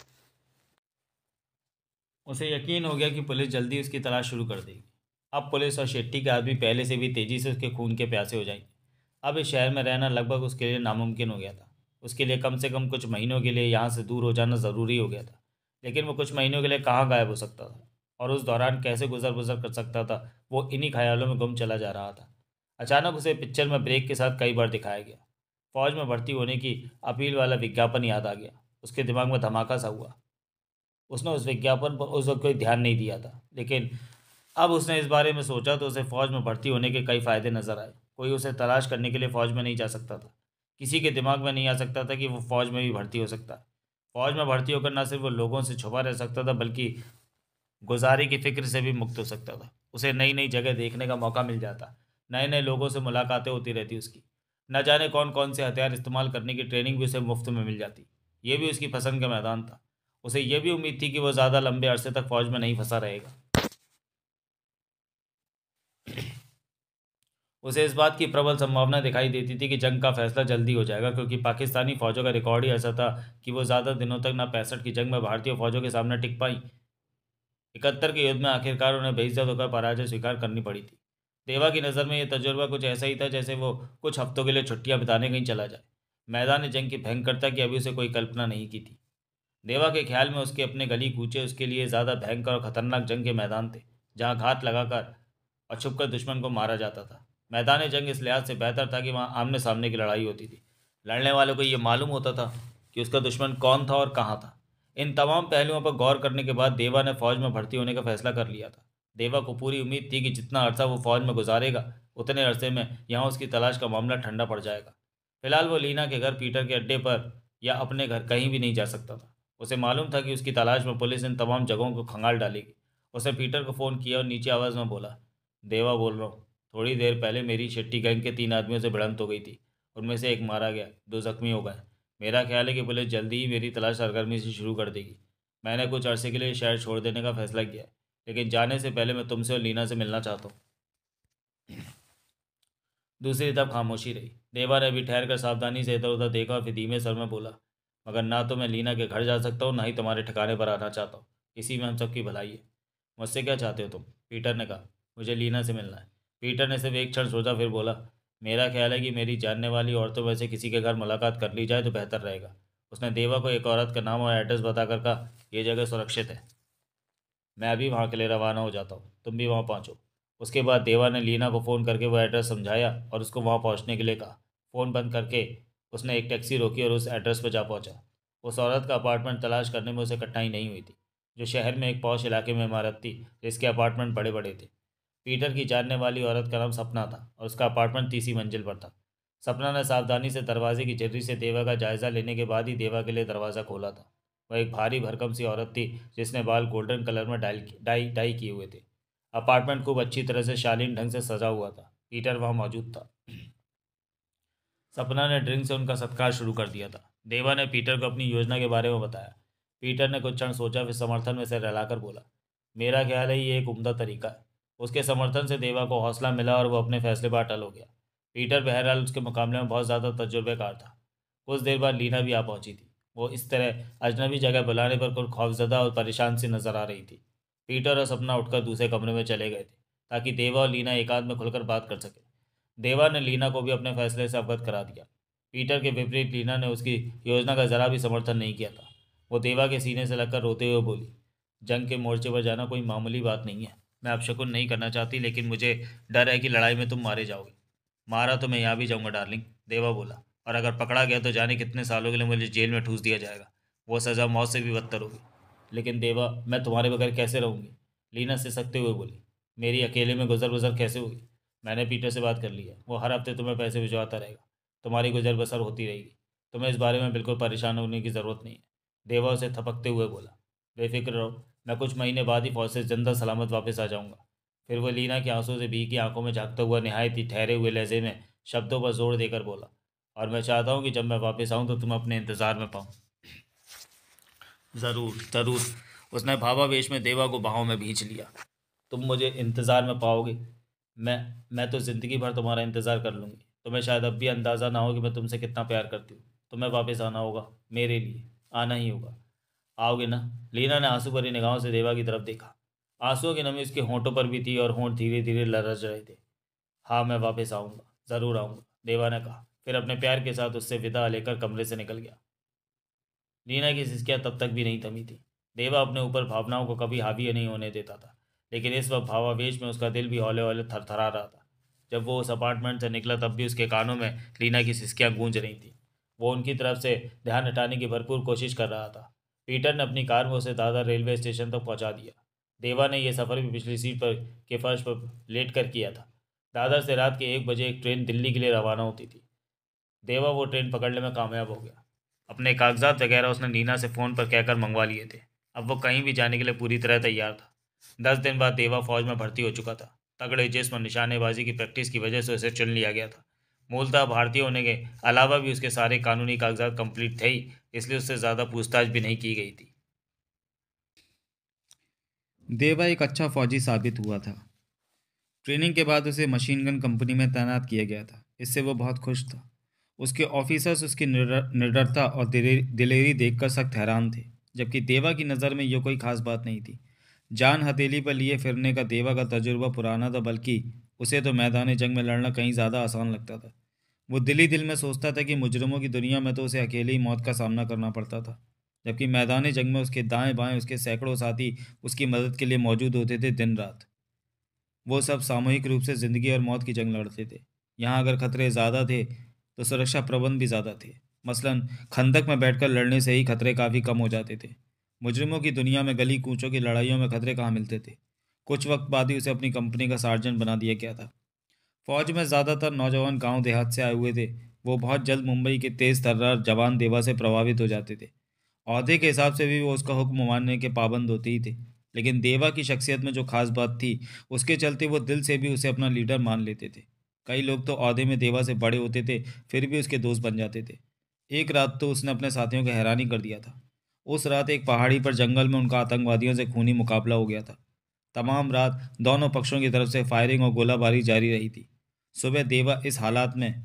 उसे यकीन हो गया कि पुलिस जल्दी उसकी तलाश शुरू कर देगी। अब पुलिस और शेट्टी के आदमी पहले से भी तेज़ी से उसके खून के प्यासे हो जाएंगे। अब इस शहर में रहना लगभग उसके लिए नामुमकिन हो गया था। उसके लिए कम से कम कुछ महीनों के लिए यहाँ से दूर हो जाना ज़रूरी हो गया था। लेकिन वो कुछ महीनों के लिए कहाँ गायब हो सकता था और उस दौरान कैसे गुजर गुजर कर सकता था, वो इन्हीं ख्यालों में गुम चला जा रहा था। अचानक उसे पिक्चर में ब्रेक के साथ कई बार दिखाया गया। फौज में भर्ती होने की अपील वाला विज्ञापन याद आ गया। उसके दिमाग में धमाका सा हुआ। उसने उस विज्ञापन पर उस वक्त कोई ध्यान नहीं दिया था, लेकिन अब उसने इस बारे में सोचा तो उसे फ़ौज में भर्ती होने के कई फ़ायदे नज़र आए। कोई उसे तलाश करने के लिए फ़ौज में नहीं जा सकता था। किसी के दिमाग में नहीं आ सकता था कि वो फ़ौज में भी भर्ती हो सकता है। फ़ौज में भर्ती होकर न सिर्फ वो लोगों से छुपा रह सकता था, बल्कि गुजारी की फ़िक्र से भी मुक्त हो सकता था। उसे नई नई जगह देखने का मौका मिल जाता। नए नए लोगों से मुलाकातें होती रहती उसकी। न जाने कौन कौन से हथियार इस्तेमाल करने की ट्रेनिंग भी उसे मुफ्त में मिल जाती। ये भी उसकी पसंद का मैदान था। उसे यह भी उम्मीद थी कि वो ज़्यादा लंबे अरसे तक फ़ौज में नहीं फंसा रहेगा। उसे इस बात की प्रबल संभावना दिखाई देती थी कि जंग का फैसला जल्दी हो जाएगा, क्योंकि पाकिस्तानी फौजों का रिकॉर्ड ही ऐसा था कि वो ज़्यादा दिनों तक ना 65 की जंग में भारतीय फौजों के सामने टिक पाई। 71 के युद्ध में आखिरकार उन्हें बेइज्जत होकर पराजय स्वीकार करनी पड़ी थी। देवा की नज़र में यह तजुर्बा कुछ ऐसा ही था जैसे वो कुछ हफ्तों के लिए छुट्टियां बिताने कहीं चला जाए। मैदान जंग की भयंकरता की अभी उसे कोई कल्पना नहीं की थी। देवा के ख्याल में उसके अपने गली कूचे उसके लिए ज़्यादा भयंकर और खतरनाक जंग के मैदान थे, जहाँ घात लगाकर और छुपकर दुश्मन को मारा जाता था। मैदान जंग इस लिहाज से बेहतर था कि वहाँ आमने सामने की लड़ाई होती थी। लड़ने वाले को ये मालूम होता था कि उसका दुश्मन कौन था और कहाँ था। इन तमाम पहलुओं पर गौर करने के बाद देवा ने फौज में भर्ती होने का फैसला कर लिया था। देवा को पूरी उम्मीद थी कि जितना अरसा वो फौज में गुजारेगा, उतने अरसे में यहाँ उसकी तलाश का मामला ठंडा पड़ जाएगा। फिलहाल वो लीना के घर, पीटर के अड्डे पर या अपने घर कहीं भी नहीं जा सकता था। उसे मालूम था कि उसकी तलाश में पुलिस इन तमाम जगहों को खंगाल डालेगी। उसने पीटर को फ़ोन किया और नीचे आवाज़ में बोला, देवा बोल रहा हूँ। थोड़ी देर पहले मेरी शेट्टी गैंग के 3 आदमियों से भिड़ंत हो गई थी। उनमें से एक मारा गया, 2 जख्मी हो गए। मेरा ख्याल है कि पुलिस जल्दी ही मेरी तलाश सरगर्मी से शुरू कर देगी। मैंने कुछ अरसे के लिए शहर छोड़ देने का फैसला किया है, लेकिन जाने से पहले मैं तुमसे और लीना से मिलना चाहता हूँ। दूसरी तरफ खामोशी रही। देवा ने भी ठहर कर सावधानी से इधर उधर देखा और फिर धीमे स्वर में बोला, मगर ना तो मैं लीना के घर जा सकता हूँ, ना ही तुम्हारे ठिकाने पर आना चाहता हूँ। इसी में हम सबकी भलाई है। मुझसे क्या चाहते हो तुम? पीटर ने कहा। मुझे लीना से मिलना है। पीटर ने सिर्फ एक क्षण सोचा, फिर बोला, मेरा ख्याल है कि मेरी जानने वाली औरतों में से किसी के घर मुलाकात कर ली जाए तो बेहतर रहेगा। उसने देवा को एक औरत का नाम और एड्रेस बताकर कहा, यह जगह सुरक्षित है। मैं अभी वहाँ के लिए रवाना हो जाता हूँ, तुम भी वहाँ पहुँचो। उसके बाद देवा ने लीना को फ़ोन करके वो एड्रेस समझाया और उसको वहाँ पहुँचने के लिए कहा। फ़ोन बंद करके उसने एक टैक्सी रोकी और उस एड्रेस पर जा पहुँचा। उस औरत का अपार्टमेंट तलाश करने में उसे कठिनाई नहीं हुई थी, जो शहर में एक पॉश इलाके में इमारत थी जिसके अपार्टमेंट बड़े बड़े थे। पीटर की जानने वाली औरत का नाम सपना था और उसका अपार्टमेंट तीसरी मंजिल पर था। सपना ने सावधानी से दरवाजे की झिर्री से देवा का जायज़ा लेने के बाद ही देवा के लिए दरवाज़ा खोला था। वह एक भारी भरकम सी औरत थी, जिसने बाल गोल्डन कलर में डाई डाई किए हुए थे। अपार्टमेंट खूब अच्छी तरह से शालीन ढंग से सजा हुआ था। पीटर वहाँ मौजूद था। सपना ने ड्रिंक से उनका सत्कार शुरू कर दिया था। देवा ने पीटर को अपनी योजना के बारे में बताया। पीटर ने कुछ क्षण सोचा, फिर समर्थन में सिर हिलाकर बोला, मेरा ख्याल है ये एक उम्दा तरीका है। उसके समर्थन से देवा को हौसला मिला और वो अपने फैसले पर अटल हो गया। पीटर बहरहाल उसके मुकाबले में बहुत ज़्यादा तजुर्बेकार था। कुछ देर बाद लीना भी आ पहुंची थी। वो इस तरह अजनबी जगह बुलाने पर कुछ खौफजदा और परेशान सी नजर आ रही थी। पीटर और सपना उठकर दूसरे कमरे में चले गए थे, ताकि देवा और लीना एकांत में खुलकर बात कर सके। देवा ने लीना को भी अपने फैसले से अवगत करा दिया। पीटर के विपरीत लीना ने उसकी योजना का जरा भी समर्थन नहीं किया था। वो देवा के सीने से लगकर रोते हुए बोली, जंग के मोर्चे पर जाना कोई मामूली बात नहीं है। मैं अपशकुन नहीं करना चाहती, लेकिन मुझे डर है कि लड़ाई में तुम मारे जाओगे। मारा तो मैं यहाँ भी जाऊँगा डार्लिंग, देवा बोला, और अगर पकड़ा गया तो जाने कितने सालों के लिए मुझे जेल में ठूस दिया जाएगा। वो सज़ा मौत से भी बदतर होगी। लेकिन देवा, मैं तुम्हारे बगैर कैसे रहूँगी? लीना सिसकते हुए बोली, मेरी अकेले में गुजर गुजर कैसे होगी? मैंने पीटर से बात कर ली है, वो हर हफ्ते तुम्हें पैसे भिजवाता रहेगा। तुम्हारी गुजर बसर होती रहेगी। तुम्हें इस बारे में बिल्कुल परेशान होने की ज़रूरत नहीं है। देवा उसे थपकते हुए बोला, बेफिक्र रहो, मैं कुछ महीने बाद ही फौज से जिंदा सलामत वापस आ जाऊँगा। फिर वो लीना की आंसू से भीगी आंखों में झांकता हुआ निहायत ही ठहरे हुए लहजे में शब्दों पर जोर देकर बोला, और मैं चाहता हूँ कि जब मैं वापस आऊँ तो तुम अपने इंतज़ार में पाऊँ। ज़रूर ज़रूर। उसने भावावेश में देवा को बाहों में भींच लिया। तुम मुझे इंतज़ार में पाओगे? मैं तो ज़िंदगी भर तुम्हारा इंतज़ार कर लूँगी। तुम्हें शायद अब भी अंदाज़ा ना हो कि मैं तुमसे कितना प्यार करती हूँ। तुम्हें वापस आना होगा, मेरे लिए आना ही होगा। आओगे ना? लीना ने आंसू भरी निगाहों से देवा की तरफ देखा। आंसुओं की नमी उसके होंठों पर भी थी और होंठ धीरे धीरे लरज रहे थे। हाँ, मैं वापस आऊँगा, ज़रूर आऊँगा, देवा ने कहा, फिर अपने प्यार के साथ उससे विदा लेकर कमरे से निकल गया। लीना की सिसकियाँ तब तक भी नहीं थमी थी। देवा अपने ऊपर भावनाओं को कभी हावी नहीं होने देता था, लेकिन इस वक्त भावावेश में उसका दिल भी हौले हौले थरथरा रहा था। जब वो उस अपार्टमेंट से निकला, तब भी उसके कानों में लीना की सिसकियाँ गूंज रही थीं। वो उनकी तरफ से ध्यान हटाने की भरपूर कोशिश कर रहा था। पीटर ने अपनी कार में उसे दादर रेलवे स्टेशन तक पहुंचा दिया। देवा ने यह सफ़र भी पिछली सीट पर के फर्श पर लेट कर किया था। दादर से रात के 1 बजे एक ट्रेन दिल्ली के लिए रवाना होती थी। देवा वो ट्रेन पकड़ने में कामयाब हो गया। अपने कागजात वगैरह उसने नीना से फ़ोन पर कहकर मंगवा लिए थे। अब वो कहीं भी जाने के लिए पूरी तरह तैयार था। 10 दिन बाद देवा फौज में भर्ती हो चुका था। तगड़े जिस्म और निशानेबाजी की प्रैक्टिस की वजह से उसे चुन लिया गया था। मूलतः भारतीय होने के अलावा भी उसके सारे कानूनी कागजात कंप्लीट थे ही, इसलिए उससे ज़्यादा पूछताछ भी नहीं की गई थी। देवा एक अच्छा फौजी साबित हुआ था। ट्रेनिंग के बाद उसे मशीन गन कंपनी में तैनात किया गया था। इससे वो बहुत खुश था। उसके ऑफिसर्स उसकी निडरता और दिलेरी देखकर सख्त हैरान थे, जबकि देवा की नज़र में यह कोई खास बात नहीं थी। जान हथेली पर लिए फिरने का देवा का तजुर्बा पुराना था, बल्कि उसे तो मैदान जंग में लड़ना कहीं ज़्यादा आसान लगता था। वो दिल ही दिल में सोचता था कि मुजरिमों की दुनिया में तो उसे अकेले ही मौत का सामना करना पड़ता था, जबकि मैदान जंग में उसके दाएं बाएं उसके सैकड़ों साथी उसकी मदद के लिए मौजूद होते थे दिन रात। वो सब सामूहिक रूप से ज़िंदगी और मौत की जंग लड़ते थे। यहाँ अगर खतरे ज़्यादा थे तो सुरक्षा प्रबंध भी ज़्यादा थे। मसलन खंदक में बैठकर लड़ने से ही खतरे काफ़ी कम हो जाते थे। मुजरिमों की दुनिया में गली कूचों की लड़ाइयों में खतरे कहाँ मिलते थे। कुछ वक्त बाद ही उसे अपनी कंपनी का सार्जेंट बना दिया गया था। फौज में ज़्यादातर नौजवान गांव देहात से आए हुए थे। वो बहुत जल्द मुंबई के तेज़ तर्रार जवान देवा से प्रभावित हो जाते थे। ओहदे के हिसाब से भी वो उसका हुक्म मानने के पाबंद होते ही थे। लेकिन देवा की शख्सियत में जो खास बात थी, उसके चलते वो दिल से भी उसे अपना लीडर मान लेते थे। कई लोग तो ओहदे में देवा से बड़े होते थे, फिर भी उसके दोस्त बन जाते थे। एक रात तो उसने अपने साथियों को हैरानी कर दिया था। उस रात एक पहाड़ी पर जंगल में उनका आतंकवादियों से खूनी मुकाबला हो गया था। तमाम रात दोनों पक्षों की तरफ से फायरिंग और गोलाबारी जारी रही थी। सुबह देवा इस हालात में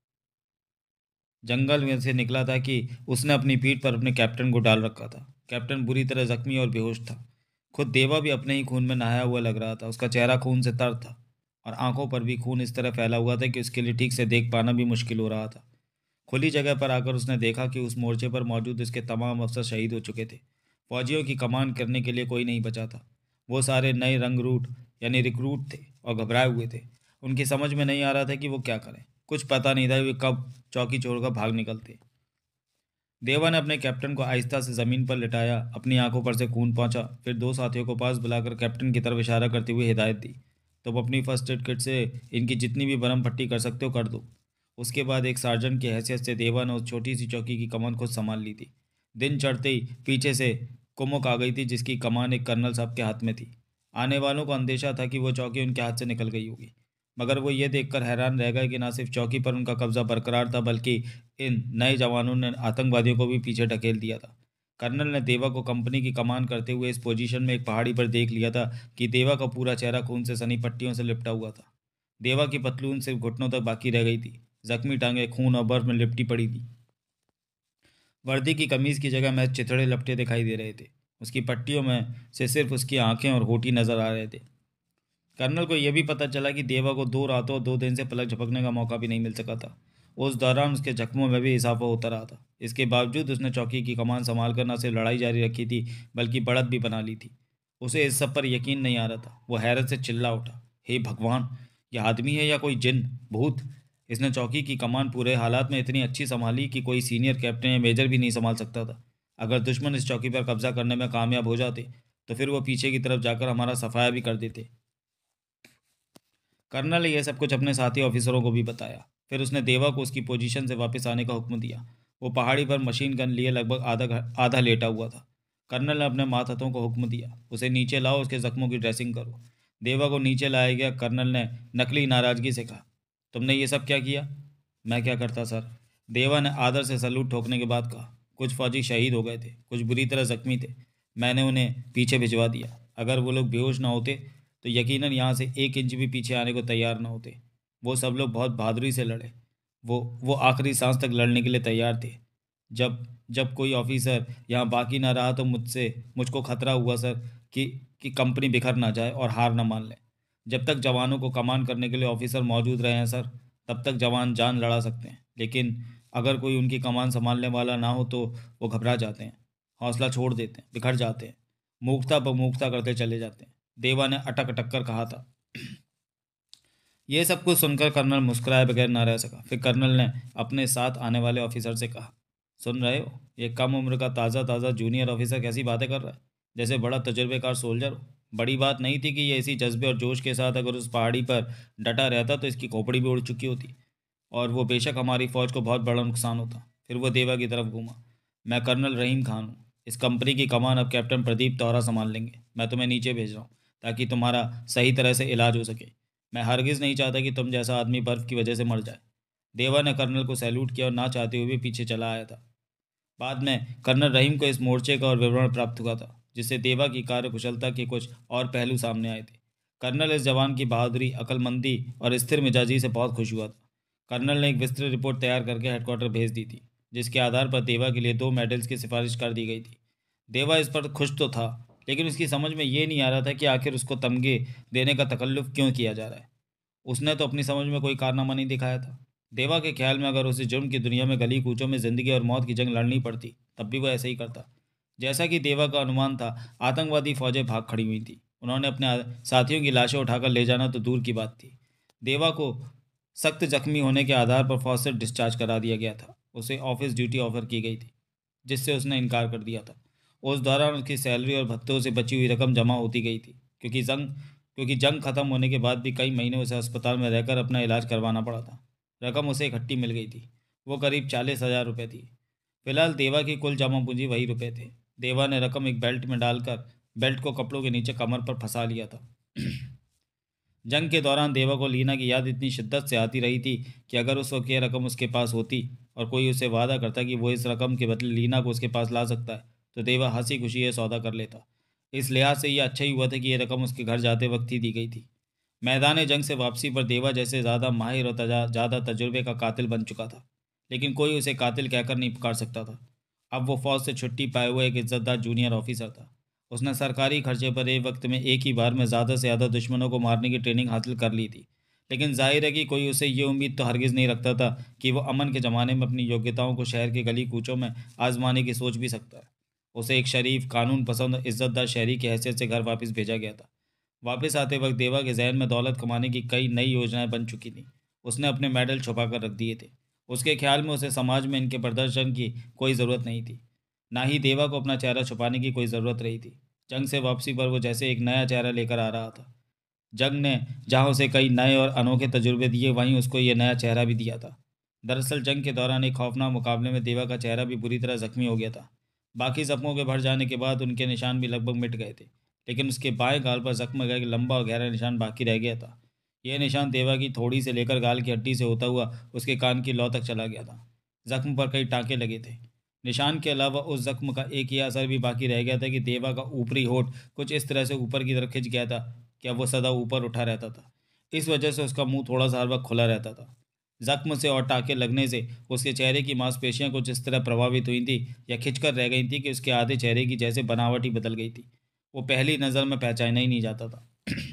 जंगल में से निकला था कि उसने अपनी पीठ पर अपने कैप्टन को डाल रखा था। कैप्टन बुरी तरह जख्मी और बेहोश था। खुद देवा भी अपने ही खून में नहाया हुआ लग रहा था। उसका चेहरा खून से तर था और आंखों पर भी खून इस तरह फैला हुआ था कि उसके लिए ठीक से देख पाना भी मुश्किल हो रहा था। खुली जगह पर आकर उसने देखा कि उस मोर्चे पर मौजूद उसके तमाम अफसर शहीद हो चुके थे। फौजियों की कमान करने के लिए कोई नहीं बचा था। वो सारे नए रंग रूट यानी रिक्रूट थे और घबराए हुए थे। उनकी समझ में नहीं आ रहा था कि वो क्या करें। कुछ पता नहीं था कि वे कब चौकी छोड़कर भाग निकलते। देवा ने अपने कैप्टन को आहिस्ता से ज़मीन पर लिटाया, अपनी आंखों पर से खून पहुंचा, फिर दो साथियों को पास बुलाकर कैप्टन की तरफ इशारा करते हुए हिदायत दी, तुम अपनी फर्स्ट एड किट से इनकी जितनी भी बरम पट्टी कर सकते हो कर दो। उसके बाद एक सार्जेंट की हैसियत से देवा ने उस छोटी सी चौकी की कमान खुद संभाल ली थी। दिन चढ़ते ही पीछे से कुमुक आ गई थी, जिसकी कमान एक कर्नल साहब के हाथ में थी। आने वालों को अंदेशा था कि वो चौकी उनके हाथ से निकल गई होगी, मगर वो ये देखकर हैरान रह गए कि ना सिर्फ चौकी पर उनका कब्जा बरकरार था, बल्कि इन नए जवानों ने आतंकवादियों को भी पीछे ढकेल दिया था। कर्नल ने देवा को कंपनी की कमान करते हुए इस पोजीशन में एक पहाड़ी पर देख लिया था कि देवा का पूरा चेहरा खून से सनी पट्टियों से लिपटा हुआ था। देवा की पतलून सिर्फ घुटनों तक बाकी रह गई थी। जख्मी टांगें खून और बर्फ में लिपटी पड़ी थी। वर्दी की कमीज की जगह महज चिथड़े लपटे दिखाई दे रहे थे। उसकी पट्टियों में से सिर्फ उसकी आंखें और होठी नजर आ रहे थे। कर्नल को यह भी पता चला कि देवा को 2 रातों और 2 दिन से पलक झपकने का मौका भी नहीं मिल सका था। उस दौरान उसके जख्मों में भी इजाफा होता रहा था। इसके बावजूद उसने चौकी की कमान संभाल कर न सिर्फ लड़ाई जारी रखी थी, बल्कि बढ़त भी बना ली थी। उसे इस सब पर यकीन नहीं आ रहा था। वो हैरत से चिल्ला उठा, हे भगवान, यह आदमी है या कोई जिन भूत। इसने चौकी की कमान पूरे हालात में इतनी अच्छी संभाली कि कोई सीनियर कैप्टन या मेजर भी नहीं संभाल सकता था। अगर दुश्मन इस चौकी पर कब्जा करने में कामयाब हो जाते तो फिर वो पीछे की तरफ जाकर हमारा सफाया भी कर देते। कर्नल ने यह सब कुछ अपने साथी ऑफिसरों को भी बताया। फिर उसने देवा को उसकी पोजीशन से वापस आने का हुक्म दिया। वो पहाड़ी पर मशीन गन लिए लगभग आधा आधा लेटा हुआ था। कर्नल ने अपने मातहतों को हुक्म दिया, उसे नीचे लाओ, उसके जख्मों की ड्रेसिंग करो। देवा को नीचे लाया गया। कर्नल ने नकली नाराजगी से कहा, तुमने ये सब क्या किया? मैं क्या करता सर? देवा ने आदर से सलूट ठोकने के बाद कहा, कुछ फौजी शहीद हो गए थे, कुछ बुरी तरह जख्मी थे। मैंने उन्हें पीछे भिजवा दिया। अगर वो लोग बेहोश ना होते तो यकीनन यहाँ से 1 इंच भी पीछे आने को तैयार न होते। वो सब लोग बहुत बहादुरी से लड़े। वो आखिरी सांस तक लड़ने के लिए तैयार थे। जब जब कोई ऑफिसर यहाँ बाकी ना रहा तो मुझको खतरा हुआ सर कि कंपनी बिखर ना जाए और हार ना मान ले। जब तक जवानों को कमान करने के लिए ऑफिसर मौजूद रहे हैं सर, तब तक जवान जान लड़ा सकते हैं। लेकिन अगर कोई उनकी कमान संभालने वाला ना हो तो वो घबरा जाते हैं, हौसला छोड़ देते हैं, बिखर जाते हैं, मूर्खता बमूर्खता करते चले जाते हैं। देवा ने अटक अटक कर कहा था। यह सब कुछ सुनकर कर्नल मुस्कुराए बगैर ना रह सका। फिर कर्नल ने अपने साथ आने वाले ऑफिसर से कहा, सुन रहे हो, ये कम उम्र का ताज़ा ताज़ा जूनियर ऑफिसर कैसी बातें कर रहा है, जैसे बड़ा तजुर्बेकार सोल्जर हो। बड़ी बात नहीं थी कि ये इसी जज्बे और जोश के साथ अगर उस पहाड़ी पर डटा रहता तो इसकी खोपड़ी भी उड़ चुकी होती और वो बेशक हमारी फ़ौज को बहुत बड़ा नुकसान होता। फिर वो देवा की तरफ घूमा, मैं कर्नल रहीम खान हूँ। इस कंपनी की कमान अब कैप्टन प्रदीप तोहरा संभाल लेंगे। मैं तुम्हें नीचे भेज रहा हूँ ताकि तुम्हारा सही तरह से इलाज हो सके। मैं हरगिज़ नहीं चाहता कि तुम जैसा आदमी बर्फ़ की वजह से मर जाए। देवा ने कर्नल को सैल्यूट किया और ना चाहते हुए भी पीछे चला आया था। बाद में कर्नल रहीम को इस मोर्चे का और विवरण प्राप्त हुआ था, जिससे देवा की कार्यकुशलता के कुछ और पहलू सामने आए थे। कर्नल इस जवान की बहादुरी, अक्लमंदी और स्थिर मिजाजी से बहुत खुश हुआ था। कर्नल ने एक विस्तृत रिपोर्ट तैयार करके हेडक्वार्टर भेज दी थी, जिसके आधार पर देवा के लिए 2 मेडल्स की सिफारिश कर दी गई थी। देवा इस पर खुश तो था, लेकिन उसकी समझ में ये नहीं आ रहा था कि आखिर उसको तमगे देने का तकल्लुफ क्यों किया जा रहा है। उसने तो अपनी समझ में कोई कारनामा नहीं दिखाया था। देवा के ख्याल में अगर उसे जुर्म की दुनिया में गली कूचों में जिंदगी और मौत की जंग लड़नी पड़ती, तब भी वो ऐसे ही करता। जैसा कि देवा का अनुमान था, आतंकवादी फौजें भाग खड़ी हुई थी। उन्होंने अपने साथियों की लाशें उठाकर ले जाना तो दूर की बात थी, देवा को सख्त जख्मी होने के आधार पर फौज से डिस्चार्ज करा दिया गया था। उसे ऑफिस ड्यूटी ऑफर की गई थी, जिससे उसने इनकार कर दिया था। उस दौरान उसकी सैलरी और भत्तों से बची हुई रकम जमा होती गई थी, क्योंकि जंग खत्म होने के बाद भी कई महीने उसे अस्पताल में रहकर अपना इलाज करवाना पड़ा था। रकम उसे इकट्ठी मिल गई थी, वो करीब 40,000 रुपये थी। फिलहाल देवा की कुल जमा पूंजी वही रुपए थे। देवा ने रकम एक बेल्ट में डालकर बेल्ट को कपड़ों के नीचे कमर पर फंसा लिया था। जंग के दौरान देवा को लीना की याद इतनी शिद्दत से आती रही थी कि अगर उस वक्त यह रकम उसके पास होती और कोई उसे वादा करता कि वो इस रकम के बदले लीना को उसके पास ला सकता है, तो देवा हंसी खुशी यह सौदा कर लेता। इस लिहाज से यह अच्छा ही हुआ था कि यह रकम उसके घर जाते वक्त ही दी गई थी। मैदान जंग से वापसी पर देवा जैसे ज़्यादा माहिर और ज़्यादा तजुर्बे का कातिल बन चुका था, लेकिन कोई उसे कातिल कहकर नहीं पुकार सकता था। अब वो फौज से छुट्टी पाए हुए एक इज्जतदार जूनियर ऑफिसर था। उसने सरकारी खर्चे पर एक वक्त में एक ही बार में ज़्यादा से ज़्यादा दुश्मनों को मारने की ट्रेनिंग हासिल कर ली थी। लेकिन जाहिर है कि कोई उसे ये उम्मीद तो हरगिज़ नहीं रखता था कि वो अमन के ज़माने में अपनी योग्यताओं को शहर के गली कूचों में आजमाने की सोच भी सकता है। उसे एक शरीफ, कानून पसंद और इज्जतदार शहरी की हैसियत से घर वापस भेजा गया था। वापस आते वक्त देवा के जहन में दौलत कमाने की कई नई योजनाएं बन चुकी थीं। उसने अपने मेडल छुपा कर रख दिए थे। उसके ख्याल में उसे समाज में इनके प्रदर्शन की कोई ज़रूरत नहीं थी। ना ही देवा को अपना चेहरा छुपाने की कोई ज़रूरत रही थी। जंग से वापसी पर वो जैसे एक नया चेहरा लेकर आ रहा था। जंग ने जहाँ उसे कई नए और अनोखे तजुर्बे दिए, वहीं उसको ये नया चेहरा भी दिया था। दरअसल जंग के दौरान एक खौफनाक मुकाबले में देवा का चेहरा भी बुरी तरह जख्मी हो गया था। बाकी जख्मों के भर जाने के बाद उनके निशान भी लगभग मिट गए थे, लेकिन उसके बाएं गाल पर जख्म का एक लंबा और गहरा निशान बाकी रह गया था। यह निशान देवा की थोड़ी से लेकर गाल की हड्डी से होता हुआ उसके कान की लौ तक चला गया था। जख्म पर कई टाँके लगे थे। निशान के अलावा उस जख्म का एक ही असर भी बाकी रह गया था कि देवा का ऊपरी होठ कुछ इस तरह से ऊपर की तरफ खिंच गया था कि अब वो सदा ऊपर उठा रहता था। इस वजह से उसका मुंह थोड़ा सा हर वक्त खुला रहता था। जख्म से और टाँके लगने से उसके चेहरे की मांसपेशियां कुछ इस तरह प्रभावित हुई थी या खिंचकर रह गई थी कि उसके आधे चेहरे की जैसे बनावट ही बदल गई थी। वो पहली नज़र में पहचाना ही नहीं जाता था।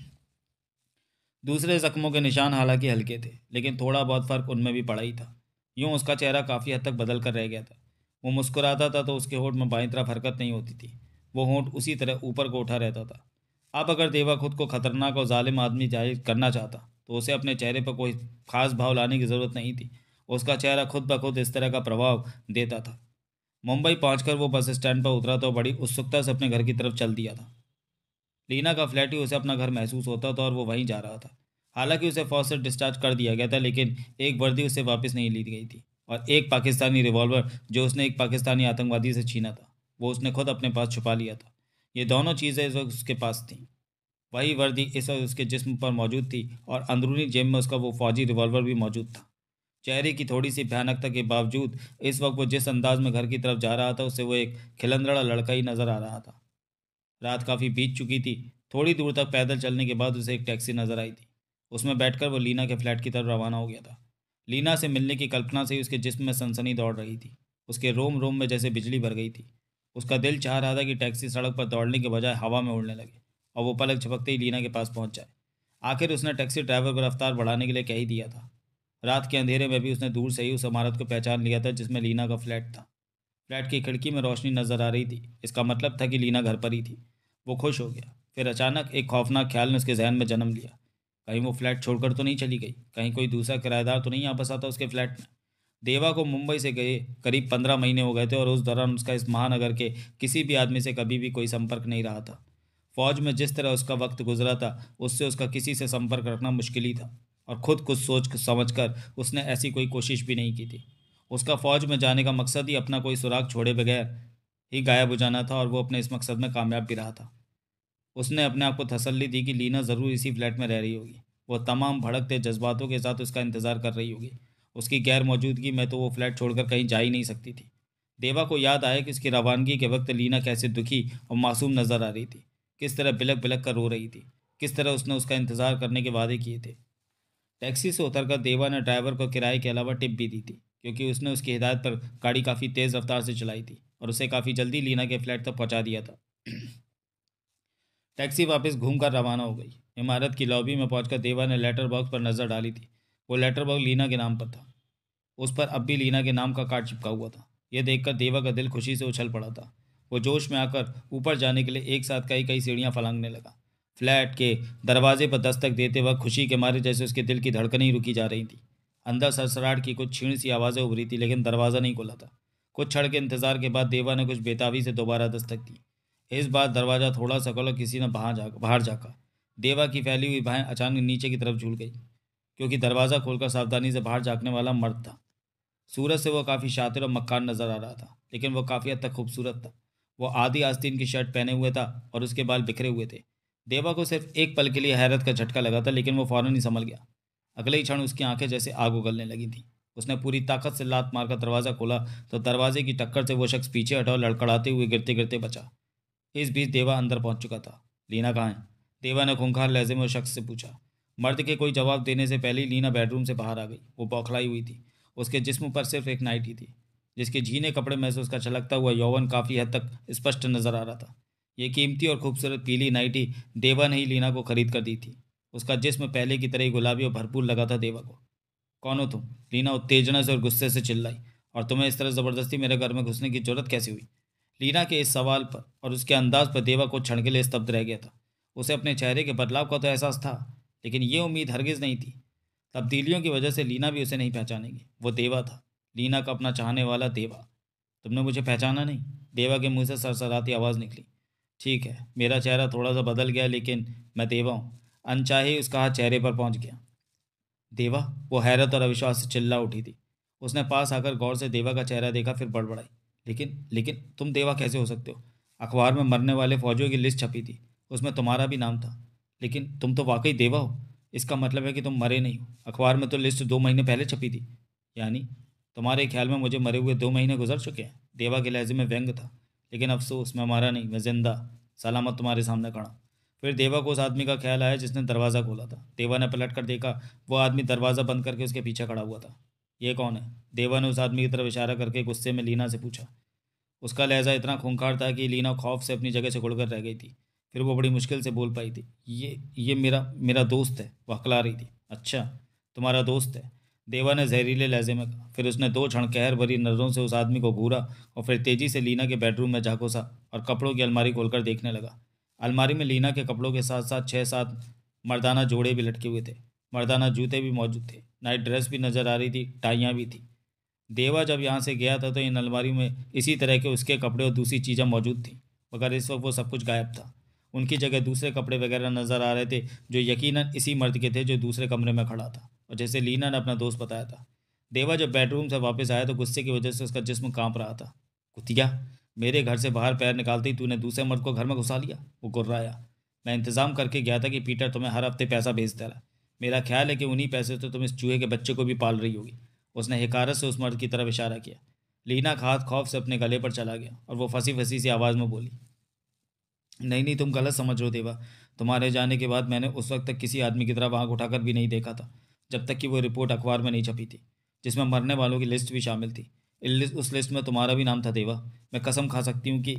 दूसरे जख्मों के निशान हालांकि हल्के थे, लेकिन थोड़ा बहुत फर्क उनमें भी पड़ा ही था। यूँ उसका चेहरा काफ़ी हद तक बदल कर रह गया था। वो मुस्कुराता था तो उसके होंठ में बाईं तरफ हरकत नहीं होती थी। वो होंठ उसी तरह ऊपर को उठा रहता था। अब अगर देवा खुद को खतरनाक और जालिम आदमी जाहिर करना चाहता, तो उसे अपने चेहरे पर कोई खास भाव लाने की ज़रूरत नहीं थी। उसका चेहरा खुद ब खुद इस तरह का प्रभाव देता था। मुंबई पहुंचकर वो बस स्टैंड पर उतरा तो बड़ी उत्सुकता से अपने घर की तरफ चल दिया था। लीना का फ्लैट ही उसे अपना घर महसूस होता था और वो वहीं जा रहा था। हालांकि उसे फौज से डिस्चार्ज कर दिया गया था, लेकिन एक वर्दी उससे वापस नहीं ली गई थी और एक पाकिस्तानी रिवॉल्वर जो उसने एक पाकिस्तानी आतंकवादी से छीना था, वो उसने खुद अपने पास छुपा लिया था। ये दोनों चीज़ें इस वक्त उसके पास थीं। वही वर्दी इस वक्त उसके जिस्म पर मौजूद थी और अंदरूनी जेब में उसका वो फौजी रिवॉल्वर भी मौजूद था। चेहरे की थोड़ी सी भयानकता के बावजूद इस वक्त वो जिस अंदाज में घर की तरफ जा रहा था, उससे वो एक खिलंदड़ा लड़का ही नजर आ रहा था। रात काफ़ी बीत चुकी थी। थोड़ी दूर तक पैदल चलने के बाद उसे एक टैक्सी नजर आई थी। उसमें बैठकर वो लीना के फ्लैट की तरफ रवाना हो गया था। लीना से मिलने की कल्पना से ही उसके जिस्म में सनसनी दौड़ रही थी। उसके रोम रोम में जैसे बिजली भर गई थी। उसका दिल चाह रहा था कि टैक्सी सड़क पर दौड़ने के बजाय हवा में उड़ने लगे और वो पलक झपकते ही लीना के पास पहुंच जाए। आखिर उसने टैक्सी ड्राइवर को रफ्तार बढ़ाने के लिए कह ही दिया था। रात के अंधेरे में भी उसने दूर से ही उस इमारत को पहचान लिया था जिसमें लीना का फ्लैट था। फ्लैट की खिड़की में रोशनी नजर आ रही थी। इसका मतलब था कि लीना घर पर ही थी। वो खुश हो गया। फिर अचानक एक खौफनाक ख्याल ने उसके जहन में जन्म लिया। कहीं वो फ्लैट छोड़कर तो नहीं चली गई, कहीं कोई दूसरा किराएदार तो नहीं वापस आता उसके फ्लैट में। देवा को मुंबई से गए करीब 15 महीने हो गए थे और उस दौरान उसका इस महानगर के किसी भी आदमी से कभी भी कोई संपर्क नहीं रहा था। फौज में जिस तरह उसका वक्त गुजरा था, उससे उसका किसी से संपर्क रखना मुश्किल ही था और खुद कुछ सोच समझ कर उसने ऐसी कोई कोशिश भी नहीं की थी। उसका फौज में जाने का मकसद ही अपना कोई सुराग छोड़े बगैर ही गायब हो जाना था और वो अपने इस मकसद में कामयाब भी रहा था। उसने अपने आप को तसल्ली दी कि लीना ज़रूर इसी फ्लैट में रह रही होगी। वो तमाम भड़कते जज्बातों के साथ उसका इंतज़ार कर रही होगी। उसकी गैर मौजूदगी में तो वो फ्लैट छोड़कर कहीं जा ही नहीं सकती थी। देवा को याद आया कि उसकी रवानगी के वक्त लीना कैसे दुखी और मासूम नजर आ रही थी, किस तरह बिलक बिलक कर रो रही थी। किस तरह उसने उसका इंतज़ार करने के वादे किए थे। टैक्सी से उतरकर देवा ने ड्राइवर को किराए के अलावा टिप भी दी थी, क्योंकि उसने उसकी हिदायत पर गाड़ी काफ़ी तेज़ रफ्तार से चलाई थी और उसे काफ़ी जल्दी लीना के फ्लैट तक पहुंचा दिया था। टैक्सी वापस घूमकर रवाना हो गई। इमारत की लॉबी में पहुंचकर देवा ने लेटर बॉक्स पर नज़र डाली थी। वो लेटर बॉक्स लीना के नाम पर था। उस पर अब भी लीना के नाम का कार्ड चिपका हुआ था। यह देखकर देवा का दिल खुशी से उछल पड़ा था। वो जोश में आकर ऊपर जाने के लिए एक साथ कई कई सीढ़ियां फलांगने लगा। फ्लैट के दरवाजे पर दस्तक देते वक्त खुशी के मारे जैसे उसके दिल की धड़कनें ही रुकी जा रही थी। अंदर सरसराहट की कुछ क्षीण सी आवाज़ें उभरी थी, लेकिन दरवाज़ा नहीं खुला था। कुछ क्षण के इंतजार के बाद देवा ने कुछ बेताबी से दोबारा दस्तक दी। इस बार दरवाज़ा थोड़ा सा खुला, किसी ने बाहर झाँका। देवा की फैली हुई बाहें अचानक नीचे की तरफ झूल गई, क्योंकि दरवाज़ा खोलकर सावधानी से बाहर झाँकने वाला मर्द था। सूरज से वो काफ़ी शातिर और मक्कार नजर आ रहा था, लेकिन वो काफ़ी हद तक खूबसूरत था। वो आधी आस्तीन की शर्ट पहने हुए था और उसके बाल बिखरे हुए थे। देवा को सिर्फ एक पल के लिए हैरत का झटका लगा था, लेकिन वो फौरन ही संभल गया। अगले ही क्षण उसकी आंखें जैसे आग उगलने लगी थी। उसने पूरी ताकत से लात मारकर दरवाज़ा खोला तो दरवाजे की टक्कर से वो शख्स पीछे हटा और लड़खड़ाते हुए गिरते गिरते बचा। इस बीच देवा अंदर पहुंच चुका था। लीना कहाँ है? देवा ने खूंखार लहजे में उस शख्स से पूछा। मर्द के कोई जवाब देने से पहले ही लीना बेडरूम से बाहर आ गई। वो बौखलाई हुई थी। उसके जिस्म पर सिर्फ एक नाइटी थी, जिसके झीने कपड़े में से उसका छलकता हुआ यौवन काफ़ी हद तक स्पष्ट नजर आ रहा था। ये कीमती और खूबसूरत पीली नाइटी देवा ने ही लीना को खरीद कर दी थी। उसका जिस्म पहले की तरह ही गुलाबी और भरपूर लगा था देवा को। कौन हो तुम? लीना उत्तेजना से और गुस्से से चिल्लाई। और तुम्हें इस तरह ज़बरदस्ती मेरे घर में घुसने की जरूरत कैसे हुई? लीना के इस सवाल पर और उसके अंदाज पर देवा कुछ क्षण के लिए स्तब्ध रह गया था। उसे अपने चेहरे के बदलाव का तो एहसास था, लेकिन ये उम्मीद हरगिज़ नहीं थी। तब्दीलियों की वजह से लीना भी उसे नहीं पहचानेगी। वो देवा था, लीना का अपना चाहने वाला देवा। तुमने मुझे पहचाना नहीं? देवा के मुंह से सरसराती आवाज़ निकली। ठीक है, मेरा चेहरा थोड़ा सा बदल गया, लेकिन मैं देवा हूँ। अनचाहे उसका हाथ चेहरे पर पहुंच गया। देवा? वो हैरत और अविश्वास से चिल्ला उठी थी। उसने पास आकर गौर से देवा का चेहरा देखा, फिर बड़बड़ाई। लेकिन लेकिन तुम देवा कैसे हो सकते हो? अखबार में मरने वाले फौजियों की लिस्ट छपी थी, उसमें तुम्हारा भी नाम था। लेकिन तुम तो वाकई देवा हो। इसका मतलब है कि तुम मरे नहीं हो। अखबार में तो लिस्ट 2 महीने पहले छपी थी। यानी तुम्हारे ख्याल में मुझे मरे हुए 2 महीने गुजर चुके हैं? देवा के लहजे में व्यंग था। लेकिन अफसोस, मैं मारा नहीं, मैं जिंदा सलामत तुम्हारे सामने खड़ा। फिर देवा को उस आदमी का ख्याल आया जिसने दरवाज़ा खोला था। देवा ने पलट कर देखा। वो आदमी दरवाज़ा बंद करके उसके पीछे खड़ा हुआ था। ये कौन है? देवा ने उस आदमी की तरफ इशारा करके गुस्से में लीना से पूछा। उसका लहजा इतना खूंखार था कि लीना खौफ से अपनी जगह से उड़कर रह गई थी। फिर वो बड़ी मुश्किल से बोल पाई थी। ये मेरा मेरा दोस्त है, वो हकला रही थी। अच्छा, तुम्हारा दोस्त है? देवा ने जहरीले लहजे में कहा। फिर उसने 2 क्षण कहर भरी नज़रों से उस आदमी को घूरा और फिर तेजी से लीना के बेडरूम में जा घुसा और कपड़ों की अलमारी खोलकर देखने लगा। अलमारी में लीना के कपड़ों के साथ साथ 6-7 मर्दाना जोड़े भी लटके हुए थे। मर्दाना जूते भी मौजूद थे। नाइट ड्रेस भी नज़र आ रही थी, टाइयाँ भी थी। देवा जब यहाँ से गया था तो इन अलमारी में इसी तरह के उसके कपड़े और दूसरी चीज़ें मौजूद थीं, मगर इस वक्त वो सब कुछ गायब था। उनकी जगह दूसरे कपड़े वगैरह नज़र आ रहे थे, जो यकीनन इसी मर्द के थे जो दूसरे कमरे में खड़ा था और जैसे लीना ने अपना दोस्त बताया था। देवा जब बेडरूम से वापस आया तो गुस्से की वजह से उसका जिस्म कांप रहा था। कुतिया, मेरे घर से बाहर पैर निकालते ही तूने दूसरे मर्द को घर में घुसा लिया? वो गुर्राया। मैं इंतज़ाम करके गया था कि पीटर तुम्हें हर हफ्ते पैसा भेजता रहा। मेरा ख्याल है कि उन्हीं पैसे से तुम इस चूहे के बच्चे को भी पाल रही होगी। उसने हिकारत से उस मर्द की तरफ इशारा किया। लीना का हाथ खौफ से अपने गले पर चला गया और वो फंसी फंसी सी आवाज़ में बोली। नहीं नहीं, तुम गलत समझ रहे हो देवा। तुम्हारे जाने के बाद मैंने उस वक्त तक किसी आदमी की तरफ आंख उठाकर भी नहीं देखा था, जब तक कि वो रिपोर्ट अखबार में नहीं छपी थी, जिसमें मरने वालों की लिस्ट भी शामिल थी। उस लिस्ट में तुम्हारा भी नाम था देवा। मैं कसम खा सकती हूँ कि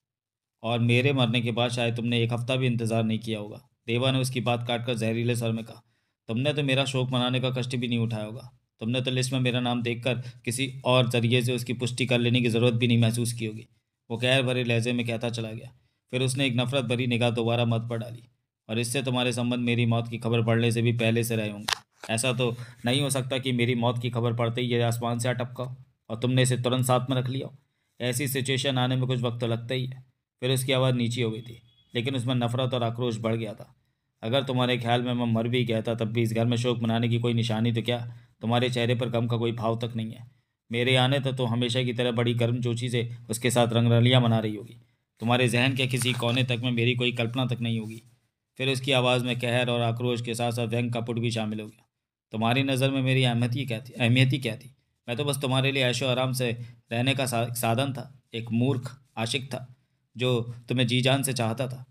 और मेरे मरने के बाद शायद तुमने एक हफ्ता भी इंतज़ार नहीं किया होगा। देवा ने उसकी बात काटकर जहरीले स्वर में कहा। तुमने तो मेरा शोक मनाने का कष्ट भी नहीं उठाया होगा। तुमने तो लिस्ट में मेरा नाम देखकर किसी और जरिए से उसकी पुष्टि कर लेने की ज़रूरत भी नहीं महसूस की होगी। वो कहर भरे लहजे में कहता चला गया। फिर उसने एक नफरत भरी निगाह दोबारा मत पर डाली। और इससे तुम्हारे संबंध मेरी मौत की खबर पड़ने से भी पहले से रहे होंगे। ऐसा तो नहीं हो सकता कि मेरी मौत की खबर पड़ते ही ये आसमान से अटपका हो और तुमने इसे तुरंत साथ में रख लिया हो। ऐसी सिचुएशन आने में कुछ वक्त तो लगता ही है। फिर उसकी आवाज़ नीची हो गई थी, लेकिन उसमें नफरत और आक्रोश बढ़ गया था। अगर तुम्हारे ख्याल में मैं मर भी गया था तब भी इस घर में शोक मनाने की कोई निशानी तो क्या, तुम्हारे चेहरे पर गम का कोई भाव तक नहीं है। मेरे आने तक तो हमेशा की तरह बड़ी गर्मजोशी से उसके साथ रंगरलियाँ मना रही होगी। तुम्हारे जहन के किसी कोने तक में मेरी कोई कल्पना तक नहीं होगी। फिर उसकी आवाज़ में कहर और आक्रोश के साथ साथ व्यंग का पुट भी शामिल हो गया। तुम्हारी नज़र में मेरी अहमियत ही क्या थी? मैं तो बस तुम्हारे लिए ऐशो आराम से रहने का साधन था, एक मूर्ख आशिक था जो तुम्हें जी जान से चाहता था।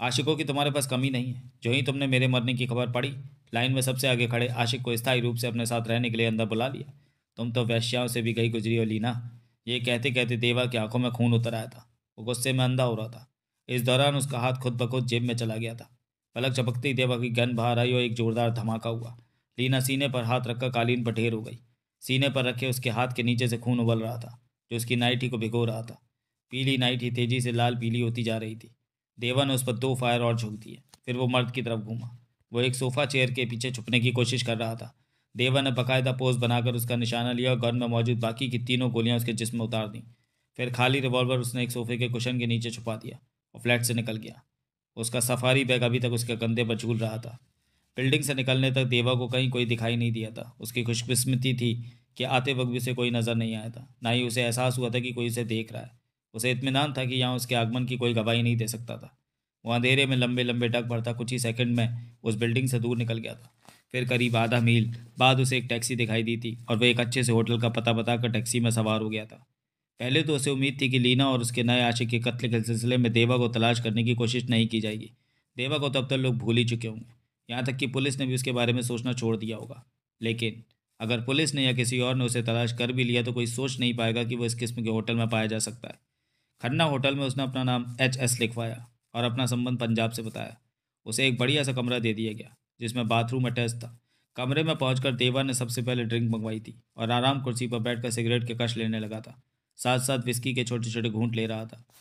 आशिकों की तुम्हारे पास कमी नहीं है। जो ही तुमने मेरे मरने की खबर पड़ी, लाइन में सबसे आगे खड़े आशिक को स्थायी रूप से अपने साथ रहने के लिए अंदर बुला लिया। तुम तो वैश्याओं से भी गई गुजरी हो लीना। ये कहते कहते देवा की आंखों में खून उतर आया था। वो गुस्से में अंधा हो रहा था। इस दौरान उसका हाथ खुद ब खुद जेब में चला गया था। पलक झपकते ही देवा की गन बाहर आई और एक जोरदार धमाका हुआ। लीना सीने पर हाथ रखकर कालीन पर ढेर हो गई। सीने पर रखे उसके हाथ के नीचे से खून उबल रहा था, जो उसकी नाइटी को भिगो रहा था। पीली नाइटी तेजी से लाल पीली होती जा रही थी। देवा ने उस पर 2 फायर और झोंक दिए। फिर वो मर्द की तरफ घूमा। वो एक सोफा चेयर के पीछे छुपने की कोशिश कर रहा था। देवा ने बाकायदा पोज बनाकर उसका निशाना लिया और गन में मौजूद बाकी की 3 गोलियां उसके जिस्म में उतार दी। फिर खाली रिवॉल्वर उसने एक सोफे के कुशन के नीचे छुपा दिया और फ्लैट से निकल गया। उसका सफारी बैग अभी तक उसके कंधे पर झूल रहा था। बिल्डिंग से निकलने तक देवा को कहीं कोई दिखाई नहीं दिया था। उसकी खुशकिस्मती थी कि आते वक्त भी उसे कोई नज़र नहीं आया था। ना ही उसे एहसास हुआ था कि कोई उसे देख रहा है। उसे इत्मीनान था कि यहाँ उसके आगमन की कोई गवाही नहीं दे सकता था। वो अंधेरे में लंबे लंबे डग भरता कुछ ही सेकंड में उस बिल्डिंग से दूर निकल गया था। फिर करीब आधा मील बाद उसे एक टैक्सी दिखाई दी थी और वह एक अच्छे से होटल का पता बताकर टैक्सी में सवार हो गया था। पहले तो उसे उम्मीद थी कि लीना और उसके नए आशिक के कत्ल के सिलसिले में देवा को तलाश करने की कोशिश नहीं की जाएगी। देवा को तब तक लोग भूल ही चुके होंगे। यहाँ तक कि पुलिस ने भी उसके बारे में सोचना छोड़ दिया होगा। लेकिन अगर पुलिस ने या किसी और ने उसे तलाश कर भी लिया तो कोई सोच नहीं पाएगा कि वो इस किस्म के होटल में पाया जा सकता है। खन्ना होटल में उसने अपना नाम HS लिखवाया और अपना संबंध पंजाब से बताया। उसे एक बढ़िया सा कमरा दे दिया गया जिसमें बाथरूम अटैच था। कमरे में पहुंचकर देवा ने सबसे पहले ड्रिंक मंगवाई थी और आराम कुर्सी पर बैठकर सिगरेट के कश लेने लगा था। साथ साथ विस्की के छोटे छोटे घूंट ले रहा था।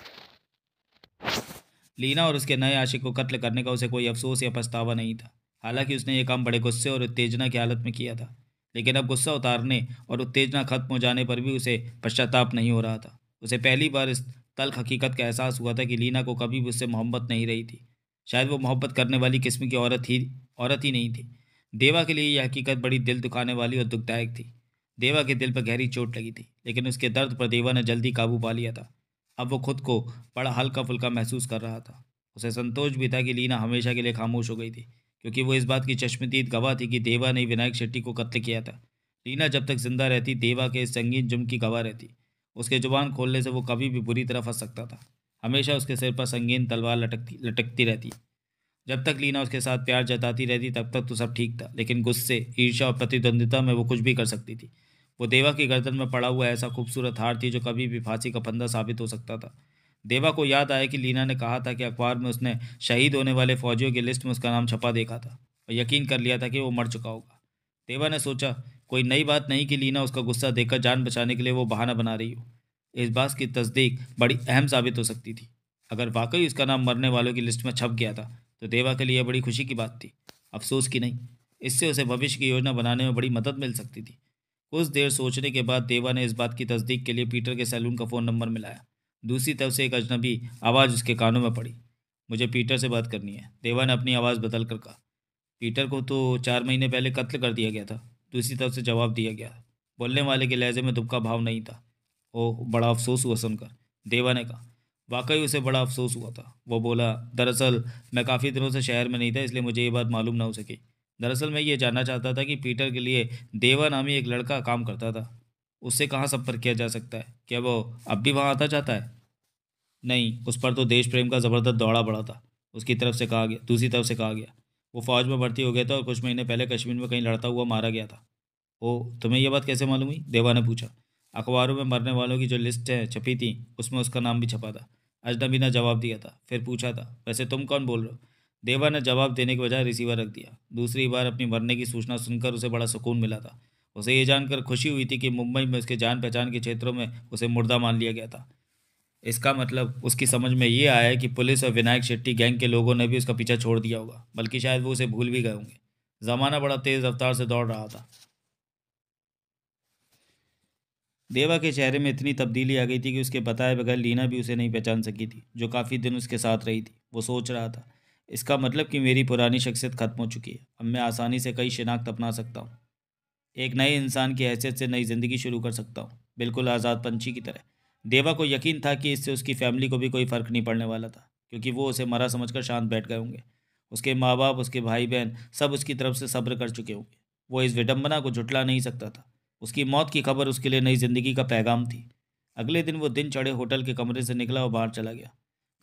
लीना और उसके नए आशिक को कत्ल करने का उसे कोई अफसोस या पछतावा नहीं था। हालांकि उसने यह काम बड़े गुस्से और उत्तेजना की हालत में किया था। लेकिन अब गुस्सा उतारने और उत्तेजना खत्म हो जाने पर भी उसे पश्चाताप नहीं हो रहा था। उसे पहली बार इस तल्ख हकीकत का एहसास हुआ था कि लीना को कभी भी उससे मोहब्बत नहीं रही थी। शायद वो मोहब्बत करने वाली किस्म की औरत ही नहीं थी। देवा के लिए यह हकीकत बड़ी दिल दुखाने वाली और दुखदायक थी। देवा के दिल पर गहरी चोट लगी थी, लेकिन उसके दर्द पर देवा ने जल्दी काबू पा लिया था। अब वो खुद को बड़ा हल्का फुल्का महसूस कर रहा था। उसे संतोष भी था कि लीना हमेशा के लिए खामोश हो गई थी, क्योंकि वो इस बात की चश्मदीद गवाह थी कि देवा ने विनायक शेट्टी को कत्ल किया था। लीना जब तक जिंदा रहती देवा के इस संगीन जुर्म की गवाह रहती। उसके जुबान खोलने से वो कभी भी बुरी तरह फंस सकता था। हमेशा उसके सिर पर संगीन तलवार लटकती लटकती रहती। जब तक लीना उसके साथ प्यार जताती रहती तब तक तो सब ठीक था, लेकिन गुस्से, ईर्ष्या और प्रतिद्वंदिता में वो कुछ भी कर सकती थी। वो देवा की गर्दन में पड़ा हुआ ऐसा खूबसूरत हार थी जो कभी भी फांसी का फंदा साबित हो सकता था। देवा को याद आया कि लीना ने कहा था कि अखबार में उसने शहीद होने वाले फौजियों की लिस्ट में उसका नाम छपा देखा था और यकीन कर लिया था कि वो मर चुका होगा। देवा ने सोचा, कोई नई बात नहीं कि लीना उसका गुस्सा देखकर जान बचाने के लिए वो बहाना बना रही हो। इस बात की तस्दीक बड़ी अहम साबित हो सकती थी। अगर वाकई उसका नाम मरने वालों की लिस्ट में छप गया था तो देवा के लिए बड़ी खुशी की बात थी, अफसोस की नहीं। इससे उसे भविष्य की योजना बनाने में बड़ी मदद मिल सकती थी। कुछ देर सोचने के बाद देवा ने इस बात की तस्दीक के लिए पीटर के सैलून का फ़ोन नंबर मिलाया। दूसरी तरफ से एक अजनबी आवाज़ उसके कानों में पड़ी। मुझे पीटर से बात करनी है, देवा ने अपनी आवाज़ बदल कर कहा। पीटर को तो 4 महीने पहले कत्ल कर दिया गया था, दूसरी तरफ से जवाब दिया गया। बोलने वाले के लहजे में दुख का भाव नहीं था। ओह, बड़ा अफसोस हुआ सुनकर, देवा ने कहा। वाकई उसे बड़ा अफसोस हुआ था। वो बोला, दरअसल मैं काफ़ी दिनों से शहर में नहीं था, इसलिए मुझे ये बात मालूम ना हो सकी। दरअसल मैं ये जानना चाहता था कि पीटर के लिए देवा नामी एक लड़का काम करता था। उससे कहाँ संपर्क किया जा सकता है? क्या वो अब भी वहाँ आता जाता है? नहीं, उस पर तो देश प्रेम का ज़बरदस्त दौड़ा पड़ा था। उसकी तरफ से कहा गया दूसरी तरफ से कहा गया वो फौज में भर्ती हो गया था और कुछ महीने पहले कश्मीर में कहीं लड़ता हुआ मारा गया था। ओह, तुम्हें यह बात कैसे मालूम हुई? देवा ने पूछा। अखबारों में मरने वालों की जो लिस्ट है छपी थी उसमें उसका नाम भी छपा था। अजनबी ने जवाब दिया था। फिर पूछा था, वैसे तुम कौन बोल रहे हो? देवा ने जवाब देने के बजाय रिसीवर रख दिया। दूसरी बार अपनी मरने की सूचना सुनकर उसे बड़ा सुकून मिला था। उसे ये जानकर खुशी हुई थी कि मुंबई में उसके जान पहचान के क्षेत्रों में उसे मुर्दा मान लिया गया था। इसका मतलब उसकी समझ में ये आया है कि पुलिस और विनायक शेट्टी गैंग के लोगों ने भी उसका पीछा छोड़ दिया होगा, बल्कि शायद वो उसे भूल भी गए होंगे। ज़माना बड़ा तेज़ रफ्तार से दौड़ रहा था। देवा के चेहरे में इतनी तब्दीली आ गई थी कि उसके बताए बगैर लीना भी उसे नहीं पहचान सकी थी, जो काफ़ी दिन उसके साथ रही थी। वो सोच रहा था, इसका मतलब कि मेरी पुरानी शख्सियत खत्म हो चुकी है। अब मैं आसानी से कई शिनाख्त अपना सकता हूँ। एक नए इंसान की हैसियत से नई ज़िंदगी शुरू कर सकता हूँ, बिल्कुल आज़ाद पंछी की तरह। देवा को यकीन था कि इससे उसकी फैमिली को भी कोई फ़र्क नहीं पड़ने वाला था, क्योंकि वो उसे मरा समझकर शांत बैठ गए होंगे। उसके माँ बाप, उसके भाई बहन सब उसकी तरफ से सब्र कर चुके होंगे। वो इस विडंबना को झुटला नहीं सकता था। उसकी मौत की खबर उसके लिए नई ज़िंदगी का पैगाम थी। अगले दिन वो दिन चढ़े होटल के कमरे से निकला और बाहर चला गया।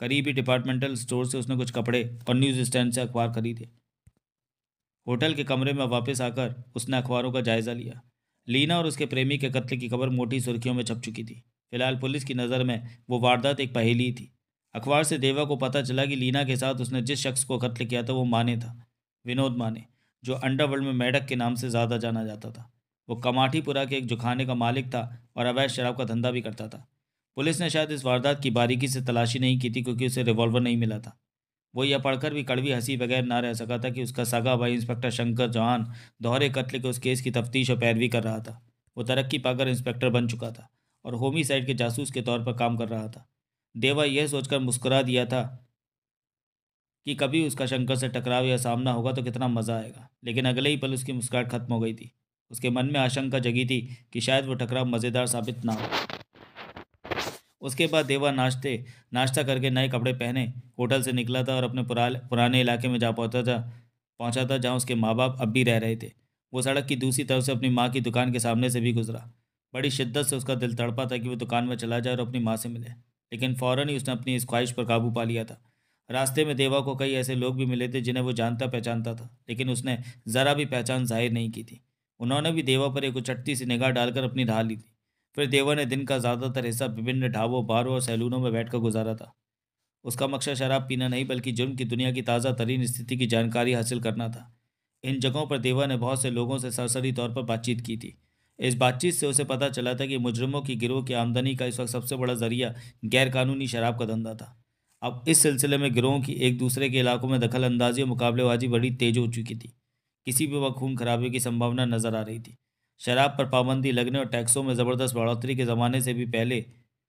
करीबी डिपार्टमेंटल स्टोर से उसने कुछ कपड़े और न्यूज़ स्टैंड से अखबार खरीदे। होटल के कमरे में वापस आकर उसने अखबारों का जायजा लिया। लीना और उसके प्रेमी के कत्ल की खबर मोटी सुर्खियों में छप चुकी थी। फिलहाल पुलिस की नज़र में वो वारदात एक पहेली थी। अखबार से देवा को पता चला कि लीना के साथ उसने जिस शख्स को कत्ल किया था वो माने था, विनोद माने, जो अंडरवर्ल्ड में मेढक के नाम से ज़्यादा जाना जाता था। वो कमाठीपुरा के एक जुखाने का मालिक था और अवैध शराब का धंधा भी करता था। पुलिस ने शायद इस वारदात की बारीकी से तलाशी नहीं की थी क्योंकि उसे रिवॉल्वर नहीं मिला था। वो यह पढ़कर भी कड़वी हंसी बगैर ना रह सका था कि उसका सगा भाई इंस्पेक्टर शंकर चौहान दोहरे कत्ल के उस केस की तफ्तीश और पैरवी कर रहा था। वो तरक्की पाकर इंस्पेक्टर बन चुका था और होमिसाइड के जासूस के तौर पर काम कर रहा था। देवा यह सोचकर मुस्कुरा दिया था कि कभी उसका शंकर से टकराव या सामना होगा तो कितना मज़ा आएगा, लेकिन अगले ही पल उसकी मुस्कुराहट खत्म हो गई थी। उसके मन में आशंका जगी थी कि शायद वो टकराव मज़ेदार साबित ना हो। उसके बाद देवा नाश्ता करके नए कपड़े पहने होटल से निकला था और अपने पुराने इलाके में जा पहुंचा था जहां उसके माँ बाप अब भी रह रहे थे। वो सड़क की दूसरी तरफ से अपनी माँ की दुकान के सामने से भी गुजरा। बड़ी शिद्दत से उसका दिल तड़पा था कि वो दुकान में चला जाए और अपनी माँ से मिले, लेकिन फ़ौरन ही उसने अपनी इस ख्वाहिश पर काबू पा लिया था। रास्ते में देवा को कई ऐसे लोग भी मिले थे जिन्हें वो जानता पहचानता था, लेकिन उसने ज़रा भी पहचान जाहिर नहीं की थी। उन्होंने भी देवा पर एक उचटती सी निगाह डालकर अपनी राह ली थी। फिर देवा ने दिन का ज़्यादातर हिस्सा विभिन्न ढाबों, बारों और सैलूनों में बैठकर गुजारा था। उसका मकसद शराब पीना नहीं बल्कि जुर्म की दुनिया की ताज़ा तरीन स्थिति की जानकारी हासिल करना था। इन जगहों पर देवा ने बहुत से लोगों से सरसरी तौर पर बातचीत की थी। इस बातचीत से उसे पता चला था कि मुजरिमों की गिरोह की आमदनी का इस वक्त सबसे बड़ा जरिया गैरकानूनी शराब का धंधा था। अब इस सिलसिले में गिरोहों की एक दूसरे के इलाकों में दखल अंदाजी और मुकाबलेबाजी बड़ी तेज हो चुकी थी। किसी भी वक्त खून खराबे की संभावना नजर आ रही थी। शराब पर पाबंदी लगने और टैक्सों में ज़बरदस्त बढ़ोतरी के ज़माने से भी पहले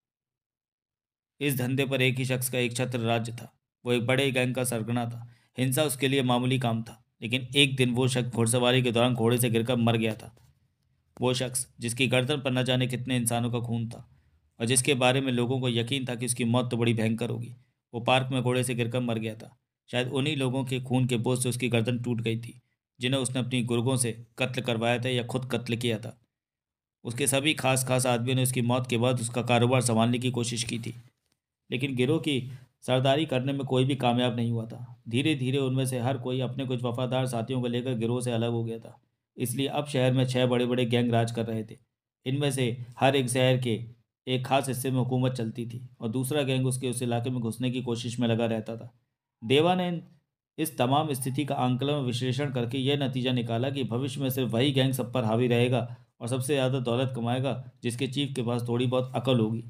इस धंधे पर एक ही शख्स का एक छत्र राज्य था। वो एक बड़े गैंग का सरगना था। हिंसा उसके लिए मामूली काम था, लेकिन एक दिन वो शख्स घुड़सवारी के दौरान घोड़े से गिरकर मर गया था। वो शख्स जिसकी गर्दन पर न जाने कितने इंसानों का खून था और जिसके बारे में लोगों को यकीन था कि उसकी मौत तो बड़ी भयंकर होगी, वो पार्क में घोड़े से गिरकर मर गया था। शायद उन्हीं लोगों के खून के बोझ से उसकी गर्दन टूट गई थी जिन्हें उसने अपनी गुर्गों से कत्ल करवाया था या खुद कत्ल किया था। उसके सभी खास खास आदमियों ने उसकी मौत के बाद उसका कारोबार संभालने की कोशिश की थी, लेकिन गिरोह की सरदारी करने में कोई भी कामयाब नहीं हुआ था। धीरे धीरे उनमें से हर कोई अपने कुछ वफादार साथियों को लेकर गिरोह से अलग हो गया था। इसलिए अब शहर में 6 बड़े बड़े गैंग राज कर रहे थे। इनमें से हर एक शहर के एक खास हिस्से में हुकूमत चलती थी और दूसरा गैंग उसके उस इलाके में घुसने की कोशिश में लगा रहता था। देवा ने इस तमाम स्थिति का आंकलन और विश्लेषण करके यह नतीजा निकाला कि भविष्य में सिर्फ वही गैंग सब पर हावी रहेगा और सबसे ज़्यादा दौलत कमाएगा जिसके चीफ के पास थोड़ी बहुत अकल होगी,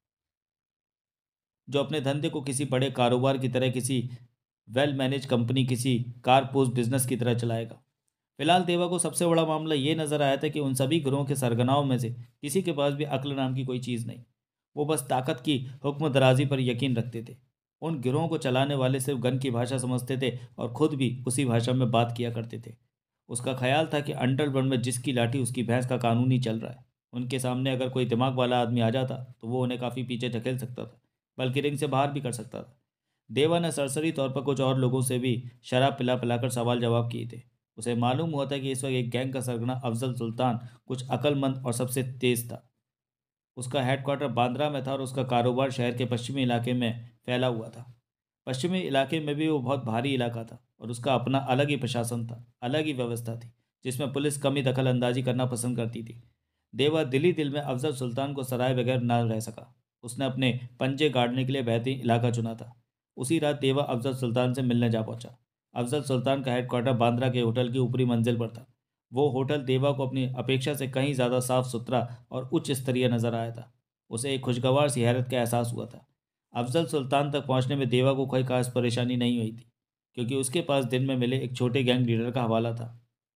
जो अपने धंधे को किसी बड़े कारोबार की तरह, किसी वेल मैनेज कंपनी, किसी कार पोस्ट बिजनेस की तरह चलाएगा। फिलहाल देवा को सबसे बड़ा मामला ये नजर आया था कि उन सभी गिरोह के सरगनाओं में से किसी के पास भी अक्ल नाम की कोई चीज़ नहीं। वो बस ताकत की हुक्म दराजी पर यकीन रखते थे। उन गिरोहों को चलाने वाले सिर्फ गन की भाषा समझते थे और खुद भी उसी भाषा में बात किया करते थे। उसका ख्याल था कि अंडरवर्ल्ड में जिसकी लाठी उसकी भैंस का कानून ही चल रहा है। उनके सामने अगर कोई दिमाग वाला आदमी आ जाता तो वो उन्हें काफ़ी पीछे ढकेल सकता था, बल्कि रिंग से बाहर भी कर सकता था। देवा ने सरसरी तौर पर कुछ और लोगों से भी शराब पिला पिलाकर सवाल जवाब किए थे। उसे मालूम हुआ था कि इस वक्त एक गैंग का सरगना अफजल सुल्तान कुछ अक्लमंद और सबसे तेज था। उसका हेडक्वार्टर बांद्रा में था और उसका कारोबार शहर के पश्चिमी इलाके में फैला हुआ था। पश्चिमी इलाके में भी वो बहुत भारी इलाका था और उसका अपना अलग ही प्रशासन था, अलग ही व्यवस्था थी, जिसमें पुलिस कम ही दखल अंदाजी करना पसंद करती थी। देवा दिली दिल में अफजल सुल्तान को सराय बगैर न रह सका। उसने अपने पंजे गाड़ने के लिए बेहतरीन इलाका चुना था। उसी रात देवा अफजल सुल्तान से मिलने जा पहुंचा। अफजल सुल्तान का हेडक्वार्टर बांद्रा के होटल की ऊपरी मंजिल पर था। वो होटल देवा को अपनी अपेक्षा से कहीं ज़्यादा साफ सुथरा और उच्च स्तरीय नजर आया था। उसे एक खुशगवार सी हैरत का एहसास हुआ था। अफजल सुल्तान तक पहुंचने में देवा को कोई खास परेशानी नहीं हुई थी, क्योंकि उसके पास दिन में मिले एक छोटे गैंग लीडर का हवाला था।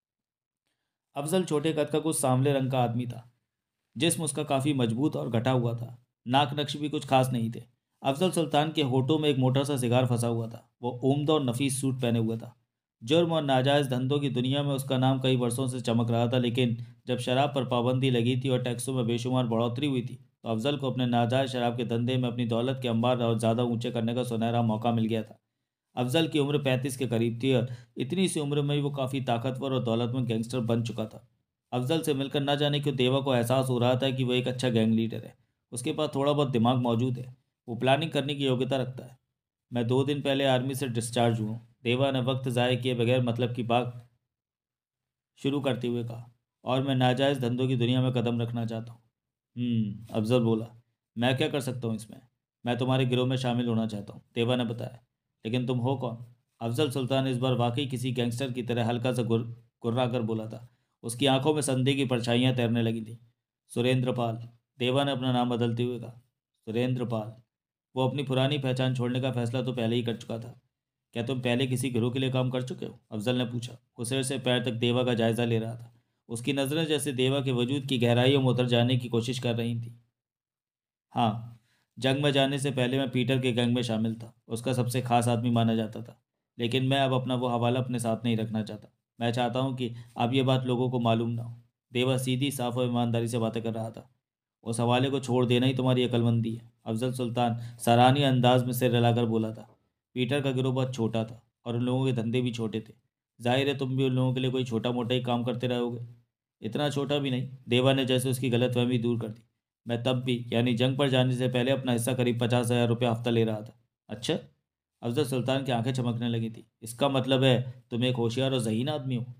अफजल छोटे कद का कुछ सांवले रंग का आदमी था। जिस्म उसका काफ़ी मजबूत और घटा हुआ था। नाक नक्श भी कुछ खास नहीं थे। अफजल सुल्तान के होठों में एक मोटा सा सिगार फंसा हुआ था। वो उम्दा और नफीस सूट पहने हुआ था। जुर्म और नाजायज़ धंधों की दुनिया में उसका नाम कई वर्षों से चमक रहा था, लेकिन जब शराब पर पाबंदी लगी थी और टैक्सों में बेशुमार बढ़ोतरी हुई थी तो अफजल को अपने नाजायज़ शराब के धंधे में अपनी दौलत के अंबार और ज़्यादा ऊंचे करने का सुनहरा मौका मिल गया था। अफजल की उम्र 35 के करीब थी और इतनी सी उम्र में ही वो काफ़ी ताकतवर और दौलतमंद गैंगस्टर बन चुका था। अफजल से मिलकर न जाने क्यों देवा को एहसास हो रहा था कि वो एक अच्छा गैंग लीडर है। उसके पास थोड़ा बहुत दिमाग मौजूद है। वो प्लानिंग करने की योग्यता रखता है। मैं 2 दिन पहले आर्मी से डिस्चार्ज हुआ हूँ। देवा ने वक्त ज़ाय किए बगैर मतलब की बात शुरू करते हुए कहा। और मैं नाजायज़ धंधों की दुनिया में कदम रखना चाहता हूँ। अफजल बोला। मैं क्या कर सकता हूँ इसमें? मैं तुम्हारे गिरोह में शामिल होना चाहता हूँ, देवा ने बताया। लेकिन तुम हो कौन? अफजल सुल्तान इस बार वाकई किसी गैंगस्टर की तरह हल्का सा गुर्रा कर बोला था। उसकी आंखों में संदेह की परछाइयाँ तैरने लगी थी। सुरेंद्र पाल, देवा ने अपना नाम बदलते हुए कहा। सुरेंद्र पाल। वो अपनी पुरानी पहचान छोड़ने का फैसला तो पहले ही कर चुका था। क्या तुम पहले किसी गिरोह के लिए काम कर चुके हो? अफजल ने पूछा। वो सिर से पैर तक देवा का जायजा ले रहा था। उसकी नज़रें जैसे देवा के वजूद की गहराइयों में उतर जाने की कोशिश कर रही थी। हाँ, जंग में जाने से पहले मैं पीटर के गैंग में शामिल था। उसका सबसे खास आदमी माना जाता था। लेकिन मैं अब अपना वो हवाला अपने साथ नहीं रखना चाहता। मैं चाहता हूँ कि अब ये बात लोगों को मालूम ना हो। देवा सीधी साफ और ईमानदारी से बातें कर रहा था। उस हवाले को छोड़ देना ही तुम्हारी अक्लमंदी है, अफजल सुल्तान सराहनीय अंदाज में सिर हिलाकर बोला था। पीटर का गिरोह बहुत छोटा था और उन लोगों के धंधे भी छोटे थे। जाहिर है तुम भी उन लोगों के लिए कोई छोटा मोटा ही काम करते रहोगे। इतना छोटा भी नहीं, देवा ने जैसे उसकी गलतफहमी दूर कर दी। मैं तब भी यानी जंग पर जाने से पहले अपना हिस्सा करीब 50,000 रुपये हफ्ता ले रहा था। अच्छा? अफजल सुल्तान की आंखें चमकने लगी थी। इसका मतलब है तुम एक होशियार और ज़हीन आदमी हो।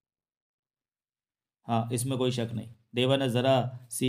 हाँ, इसमें कोई शक नहीं, देवा ने सी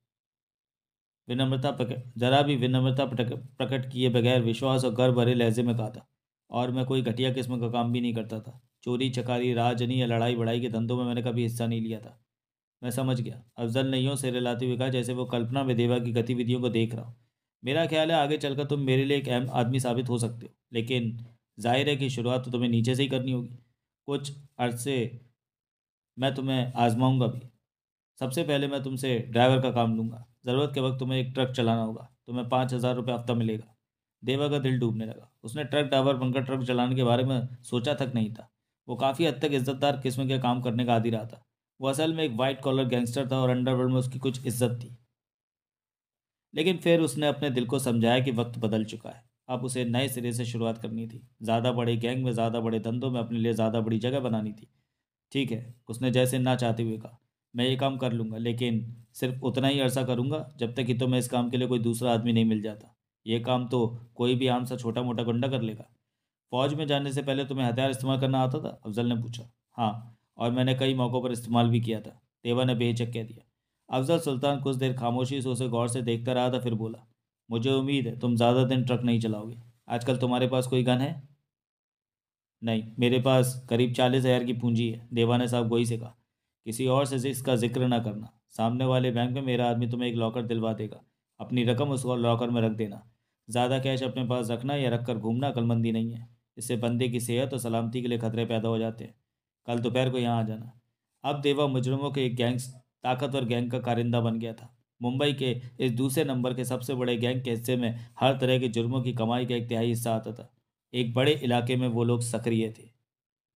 जरा भी विनम्रता प्रकट किए बगैर विश्वास और गर्व भरे लहजे में कहा था। और मैं कोई घटिया किस्म का काम भी नहीं करता था। चोरी चकारी राजनी या लड़ाई बड़ाई के धंधों में मैंने कभी हिस्सा नहीं लिया था। मैं समझ गया, अफजल ने यूं सिर हिलाते हुए कहा जैसे वो कल्पना में देवा की गतिविधियों को देख रहा हो। मेरा ख्याल है आगे चलकर तुम मेरे लिए एक अहम आदमी साबित हो सकते हो, लेकिन जाहिर है कि शुरुआत तो तुम्हें नीचे से ही करनी होगी। कुछ अरसे मैं तुम्हें आजमाऊंगा भी। सबसे पहले मैं तुमसे ड्राइवर का काम लूँगा। ज़रूरत के वक्त तुम्हें एक ट्रक चलाना होगा। तुम्हें 5,000 रुपये हफ्ता मिलेगा। देवा का दिल डूबने लगा। उसने ट्रक ड्राइवर बनकर ट्रक चलाने के बारे में सोचा तक नहीं था। वो काफ़ी हद तक इज्जतदार किस्म के काम करने का आदी रहा था। वो असल में एक वाइट कॉलर गैंगस्टर था और अंडरवर्ल्ड में उसकी कुछ इज्जत थी। लेकिन फिर उसने अपने दिल को समझाया कि वक्त बदल चुका है। अब उसे नए सिरे से शुरुआत करनी थी। ज़्यादा बड़े गैंग में ज़्यादा बड़े धंधों में अपने लिए ज़्यादा बड़ी जगह बनानी थी। ठीक है, उसने जैसे ना चाहते हुए कहा। मैं ये काम कर लूँगा, लेकिन सिर्फ उतना ही अरसा करूँगा जब तक कि तुम्हें इस काम के लिए कोई दूसरा आदमी नहीं मिल जाता। ये काम तो कोई भी आम सा छोटा मोटा गुंडा कर लेगा। फौज में जाने से पहले तुम्हें हथियार इस्तेमाल करना आता था? अफजल ने पूछा। हाँ, और मैंने कई मौक़ों पर इस्तेमाल भी किया था, देवा ने बेहिचक कह दिया। अफजल सुल्तान कुछ देर खामोशी से उसे गौर से देखता रहा था, फिर बोला। मुझे उम्मीद है तुम ज़्यादा दिन ट्रक नहीं चलाओगे। आजकल तुम्हारे पास कोई गन है? नहीं, मेरे पास करीब 40,000 की पूंजी है, देवा ने साहब गोई से कहा। किसी और से इसका जिक्र ना करना। सामने वाले बैंक में मेरा आदमी तुम्हें एक लॉकर दिलवा देगा। अपनी रकम उस लॉकर में रख देना। ज़्यादा कैश अपने पास रखना या रख कर घूमना अक्लमंदी नहीं है। इससे बंदे की सेहत और सलामती के लिए खतरे पैदा हो जाते हैं। कल दोपहर को यहाँ आ जाना। अब देवा मुजरमों के एक ताकतवर गैंग का कारिंदा बन गया था। मुंबई के इस दूसरे नंबर के सबसे बड़े गैंग के हिस्से में हर तरह के जुर्मों की कमाई का एक तिहाई हिस्सा आता था। एक बड़े इलाके में वो लोग सक्रिय थे।